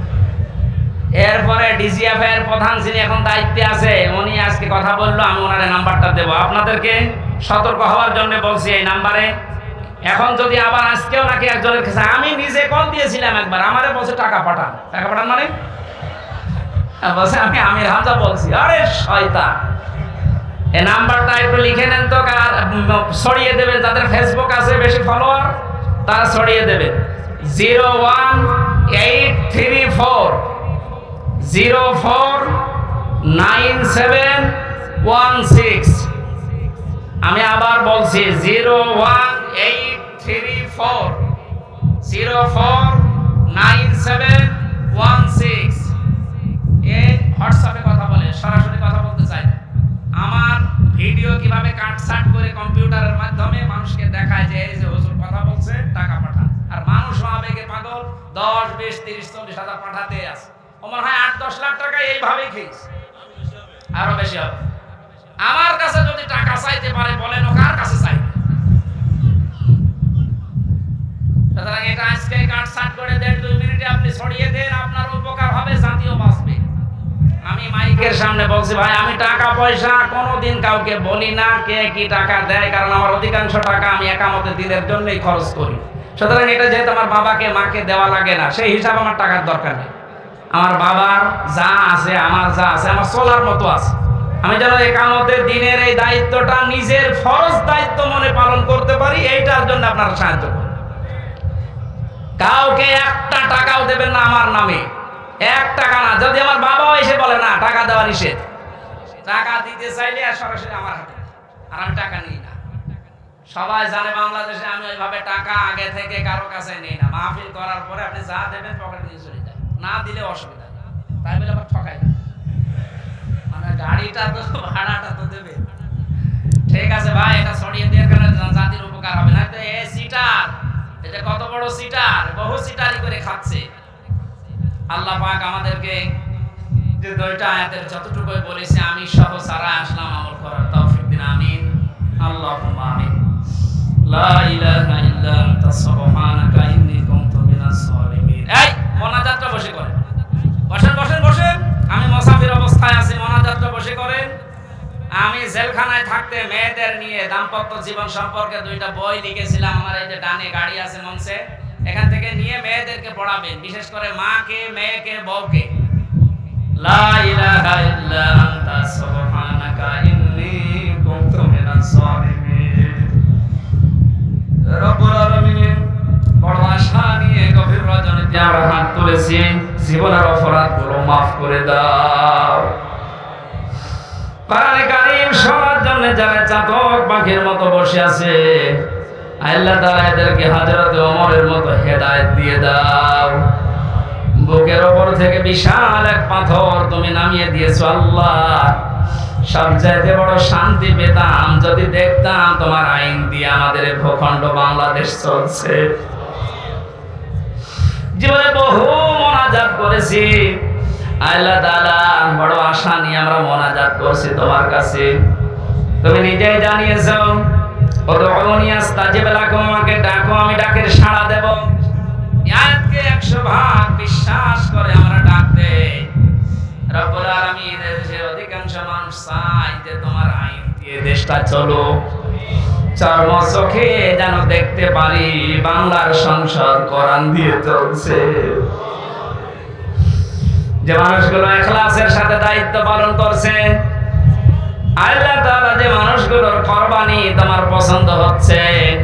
A: এরপরে ডিজিএফ এর প্রধান যিনি এখন দায়িত্বে আছে, উনি আজকে কথা বললো, আমি ওনার নাম্বারটা দেবো। আপনাদেরকে সতর্ক হওয়ার জন্য বলছি এই নাম্বারে। এখন যদি আবার আজকেও নাকি একজনের কাছে, আমি নিজে কল দিয়েছিলাম একবার, আমারে বলছে টাকা পাঠান। টাকা পাঠান মানে বলছে আমি আমির হামজা বলছি। আরে শয়তান, এই নাম্বারটা একটু লিখে নেন তো, ছড়িয়ে দেবেন। যাদের ফেসবুক আছে বেশি ফলোয়ার, তারা ছড়িয়ে দেবেন। Zero one eight three four zero four nine seven one six. আমি আবার বলছি, zero one eight three four zero four nine seven one six. এ হোয়াটসঅ্যাপে কথা বলে, সরাসরি কথা বলতে চাই না। আমার ভিডিও কিভাবে কাটছাট করে কম্পিউটারের মাধ্যমে মানুষকে দেখায় যে এই যে হুজুর কথা বলছে, টাকা পাঠান। আর মানুষ আবেগে পাগল, দশ বিশ তিরিশ চল্লিশ হাজার পাঠাতে আছে। ও মনে হয় আট দশ লাখ টাকা এইভাবেই খেয়েছে, আরো বেশি হবে। আমার কাছে যদি টাকা চাইতে পারে, বলেন ও কার কাছে চাই? সুতরাং এটা আজকে কাটছাট করে দেড় দুই মিনিটে আপনি ছড়িয়ে দেন, আপনার উপকার হবে, জাতীয় বাঁচবে। আমি মাইকের সামনে বলছি, ভাই আমি টাকা পয়সা কোনোদিন কাউকে বলি না কে কি টাকা দেয়, কারণ আমার অধিকাংশ টাকা আমি একামতে দিনের জন্যই খরচ করি। সুতরাং এটা যেহেতু আমার বাবাকে মাকে দেওয়া লাগে না, সেই হিসাবে আমার টাকার দরকার নেই। আমার বাবার যা আছে, আমার যা আছে, আমার চলার মতো আছে। আমি যেন একামতের দিনের এই দায়িত্বটা নিজের ফরজ দায়িত্ব মনে পালন করতে পারি, এইটার জন্য আপনারা সাহায্য করুন। কাউকে একটা টাকাও দেবেন না আমার নামে, এক টাকা না। যদি আমার বাবাও এসে বলে না টাকা দেওয়া নিষেধ, টাকা দিতে চাইলে আর সরাসরি আমার হাতে, আর আমি টাকা নিই না। সবাই জানে বাংলাদেশে আমি ওইভাবে টাকা আগে থেকে কারো কাছে নিই না। মাহফিল করার পরে আপনি যা দেবেন পকেটে দিয়ে চলে যায়, না দিলে অসুবিধা, তাই বলে আবার ঠকাই না। মানে গাড়িটা তো ভাড়াটা তো দেবে। ঠিক আছে ভাই, এটা ছড়িয়ে দেওয়ার কারণে জাতির উপকার হবে। না তো এ সিটার, এটা কত বড় সিটার, বহু সিটারি করে খাচ্ছে। আল্লাহ পাক আমাদেরকে যে দুইটা আয়াতের যতটুকুই বলেছে আমি সহ সারা আসলাম আমল করার তৌফিক দিন। আমিন, আল্লাহুম্মা আমিন। লা ইলাহা ইল্লা আনতা সুবহানাকা ইন্নী কুনতু মিনাজ জালিমিন। এই মোনাজাতটা বসে করেন, বসেন বসেন বসেন। আমি মুসাফির অবস্থায় আছি, মোনাজাতটা বসে করেন। আমি জেলখানা জেলখানায় থাকতে মেয়েদের নিয়ে দাম্পত্য জীবন সম্পর্কে দুইটা বই লিখেছিলাম। আমার এই যে ডানে গাড়ি আছে মঞ্চে, এখান থেকে নিয়ে মেয়েদেরকে পড়াবেন, বিশেষ করে মাকে, মেয়েকে, বউকে। লা ইলাহা ইল্লা আনতা সুবহানাকা ইন্নী কুনতু মিনাজ জালিমিন। রব্বুল আলামিন, বড় আশা নিয়ে গভীর রজনীতে আমরা হাত তুলেছি, জীবনের অপরাধগুলো মাফ করে দাও। কোরআনে কারীম শোনার জন্য যারা চাতক পাখির মতো বসে আছে, আল্লাহ তাআলা এদেরকে হযরত ওমরের মতো হেদায়েত দিয়ে দাও। বুকের ওপর থেকে বিশাল এক পাথর তুমি নামিয়ে দিয়েছো আল্লাহ। সবচাইতে বড় শান্তি পেতাম যদি দেখতাম তোমার আইন দিয়ে আমাদের ভূখণ্ড বাংলাদেশ চলছে। জীবনে বহু মোনাজাত করেছি আল্লাহ তাআলা, বড় আশা নিয়ে আমরা মোনাজাত করছি তোমার কাছে। তুমি নিজেই জানিয়েছো, উদউনি আস্তাজিব লাকুম, আমাকে ডাকো আমি ডাকের সাড়া দেব। আয়াতকে একশো ভাগ বিশ্বাস করে আমরা ডাক দেই। রব্বুল আলামিন, দেশের অধিকাংশ মানুষ চায় যে তোমার আইন দিয়ে দেশটা চলুক। চর্ম চোখে যেন দেখতে পারি বাংলার সংসদ কোরআন দিয়ে চলছে। যে মানুষগুলো ইখলাসের সাথে দায়িত্ব পালন করছে, আল্লাহ তাআলা যে মানুষগুলোর কুরবানি তোমার পছন্দ হচ্ছে,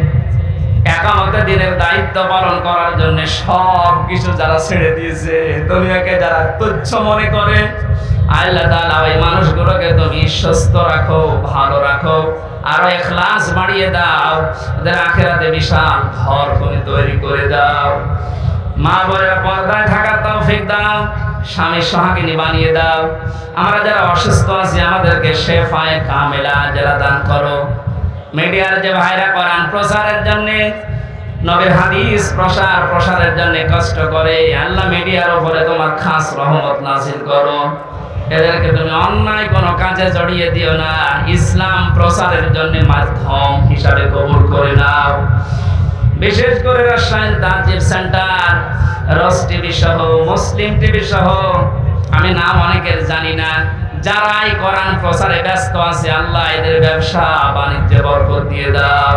A: একামতে দিনের দায়িত্ব পালন করার জন্য সব কিছু যারা ছেড়ে দিয়েছে, দুনিয়াকে যারা তুচ্ছ মনে করে, আল্লাহ তাআলা ওই মানুষগুলোকে তুমি সুস্থ রাখো, ভালো রাখো, আর ইখলাস বাড়িয়ে দাও। ওদের আখিরাতে বিশাল ঘর তুমি তৈরি করে দাও। মা বোনেরা পর্দায় থাকার তৌফিক দাও, স্বামী সোহাগিনী বানিয়ে দাও। আমরা যারা অসুস্থ আছি আমাদেরকে শেফায়ে কামেলা যারা দান করো। মিডিয়ার যে ভাইরা কোরআন প্রচারের জন্য, নবীর হাদিস প্রসার প্রসারের জন্য কষ্ট করে, আল্লাহ মিডিয়ার উপরে তোমার খাস রহমত নাযিল করো। এদেরকে তুমি অন্যায় কোনো কাজে জড়িয়ে দিও না, ইসলাম প্রচারের জন্য মাধ্যম হিসাবে কবুল করে নাও। বিশেষ করে রাজশাহীর তাজিব সেন্টার, রস টিভি সহ, মুসলিম টিভি সহ, আমি নাম অনেকের জানি না, যারাই কোরআন প্রচারে ব্যস্ত আছে, আল্লাহ এদের ব্যবসা বাণিজ্যে বরকত দিয়ে দাও।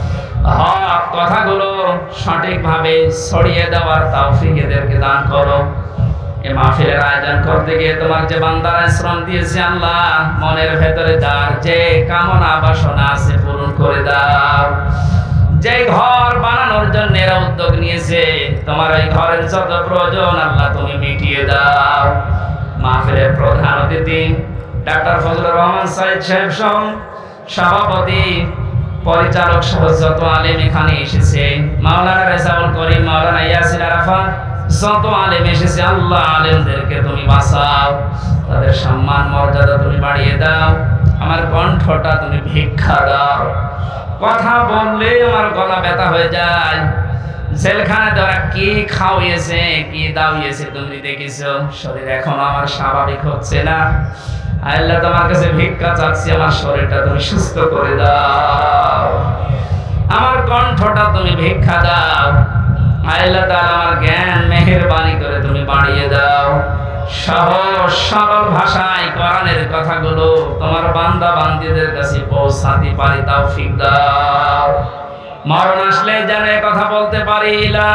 A: হক কথাগুলো সঠিকভাবে ছড়িয়ে দেওয়ার তৌফিক এদেরকে দান করো। এই মাহফিলের আয়োজন করতে গিয়ে তোমার যে বান্দারা শ্রম দিয়েছে আল্লাহ, মনের ভেতরে যার যে কামনা বাসনা আছে পূরণ করে দাও। যে ঘর বানানোর জন্য এরা উদ্যোগ নিয়েছে, তোমার এই ঘরের যত প্রয়োজন আল্লাহ তুমি মিটিয়ে দাও। মাহফিলের প্রধান অতিথি ডাক্তার ফজলুর রহমান সাইদ সাহেব সহ সভাপতি, পরিচালক সহ যত আলেম এখানে এসেছে, মাওলানা রেজাউল করিম, মাওলানা ইয়াসির আরাফাত, যত আলেম এসেছে আল্লাহ আলেমদেরকে তুমি বাঁচাও, তাদের সম্মান মর্যাদা তুমি বাড়িয়ে দাও। আমার কণ্ঠটা তুমি ভিক্ষা দাও, কথা বললে আমার গলা ব্যথা হয়ে যায়। জেলখানায় তারা কি খাওয়িয়েছে, কি দাওয়িয়েছে তুমি দেখেছো, শরীর এখন আমার স্বাভাবিক হচ্ছে না। আল্লাহ তোমার কাছে ভিক্ষা চাচ্ছি, আমার শরীরটা তুমি সুস্থ করে দাও, আমার কণ্ঠটা তুমি ভিক্ষা দাও। আল্লাহ তাআলা আমার জ্ঞান মেহেরবানি করে তুমি বাড়িয়ে দাও। সহজ সরল ভাষায় কোরআনের কথাগুলো তোমার বান্দা বান্দীদের কাছে পৌঁছাতে পারি তৌফিক দাও। মরণ আসলে যেন কথা বলতে পারি, লা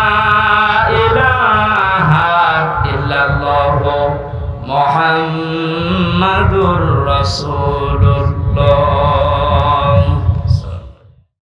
A: ইলাহা ইল্লাল্লাহ মুহাম্মাদুর রাসূলুল্লাহ।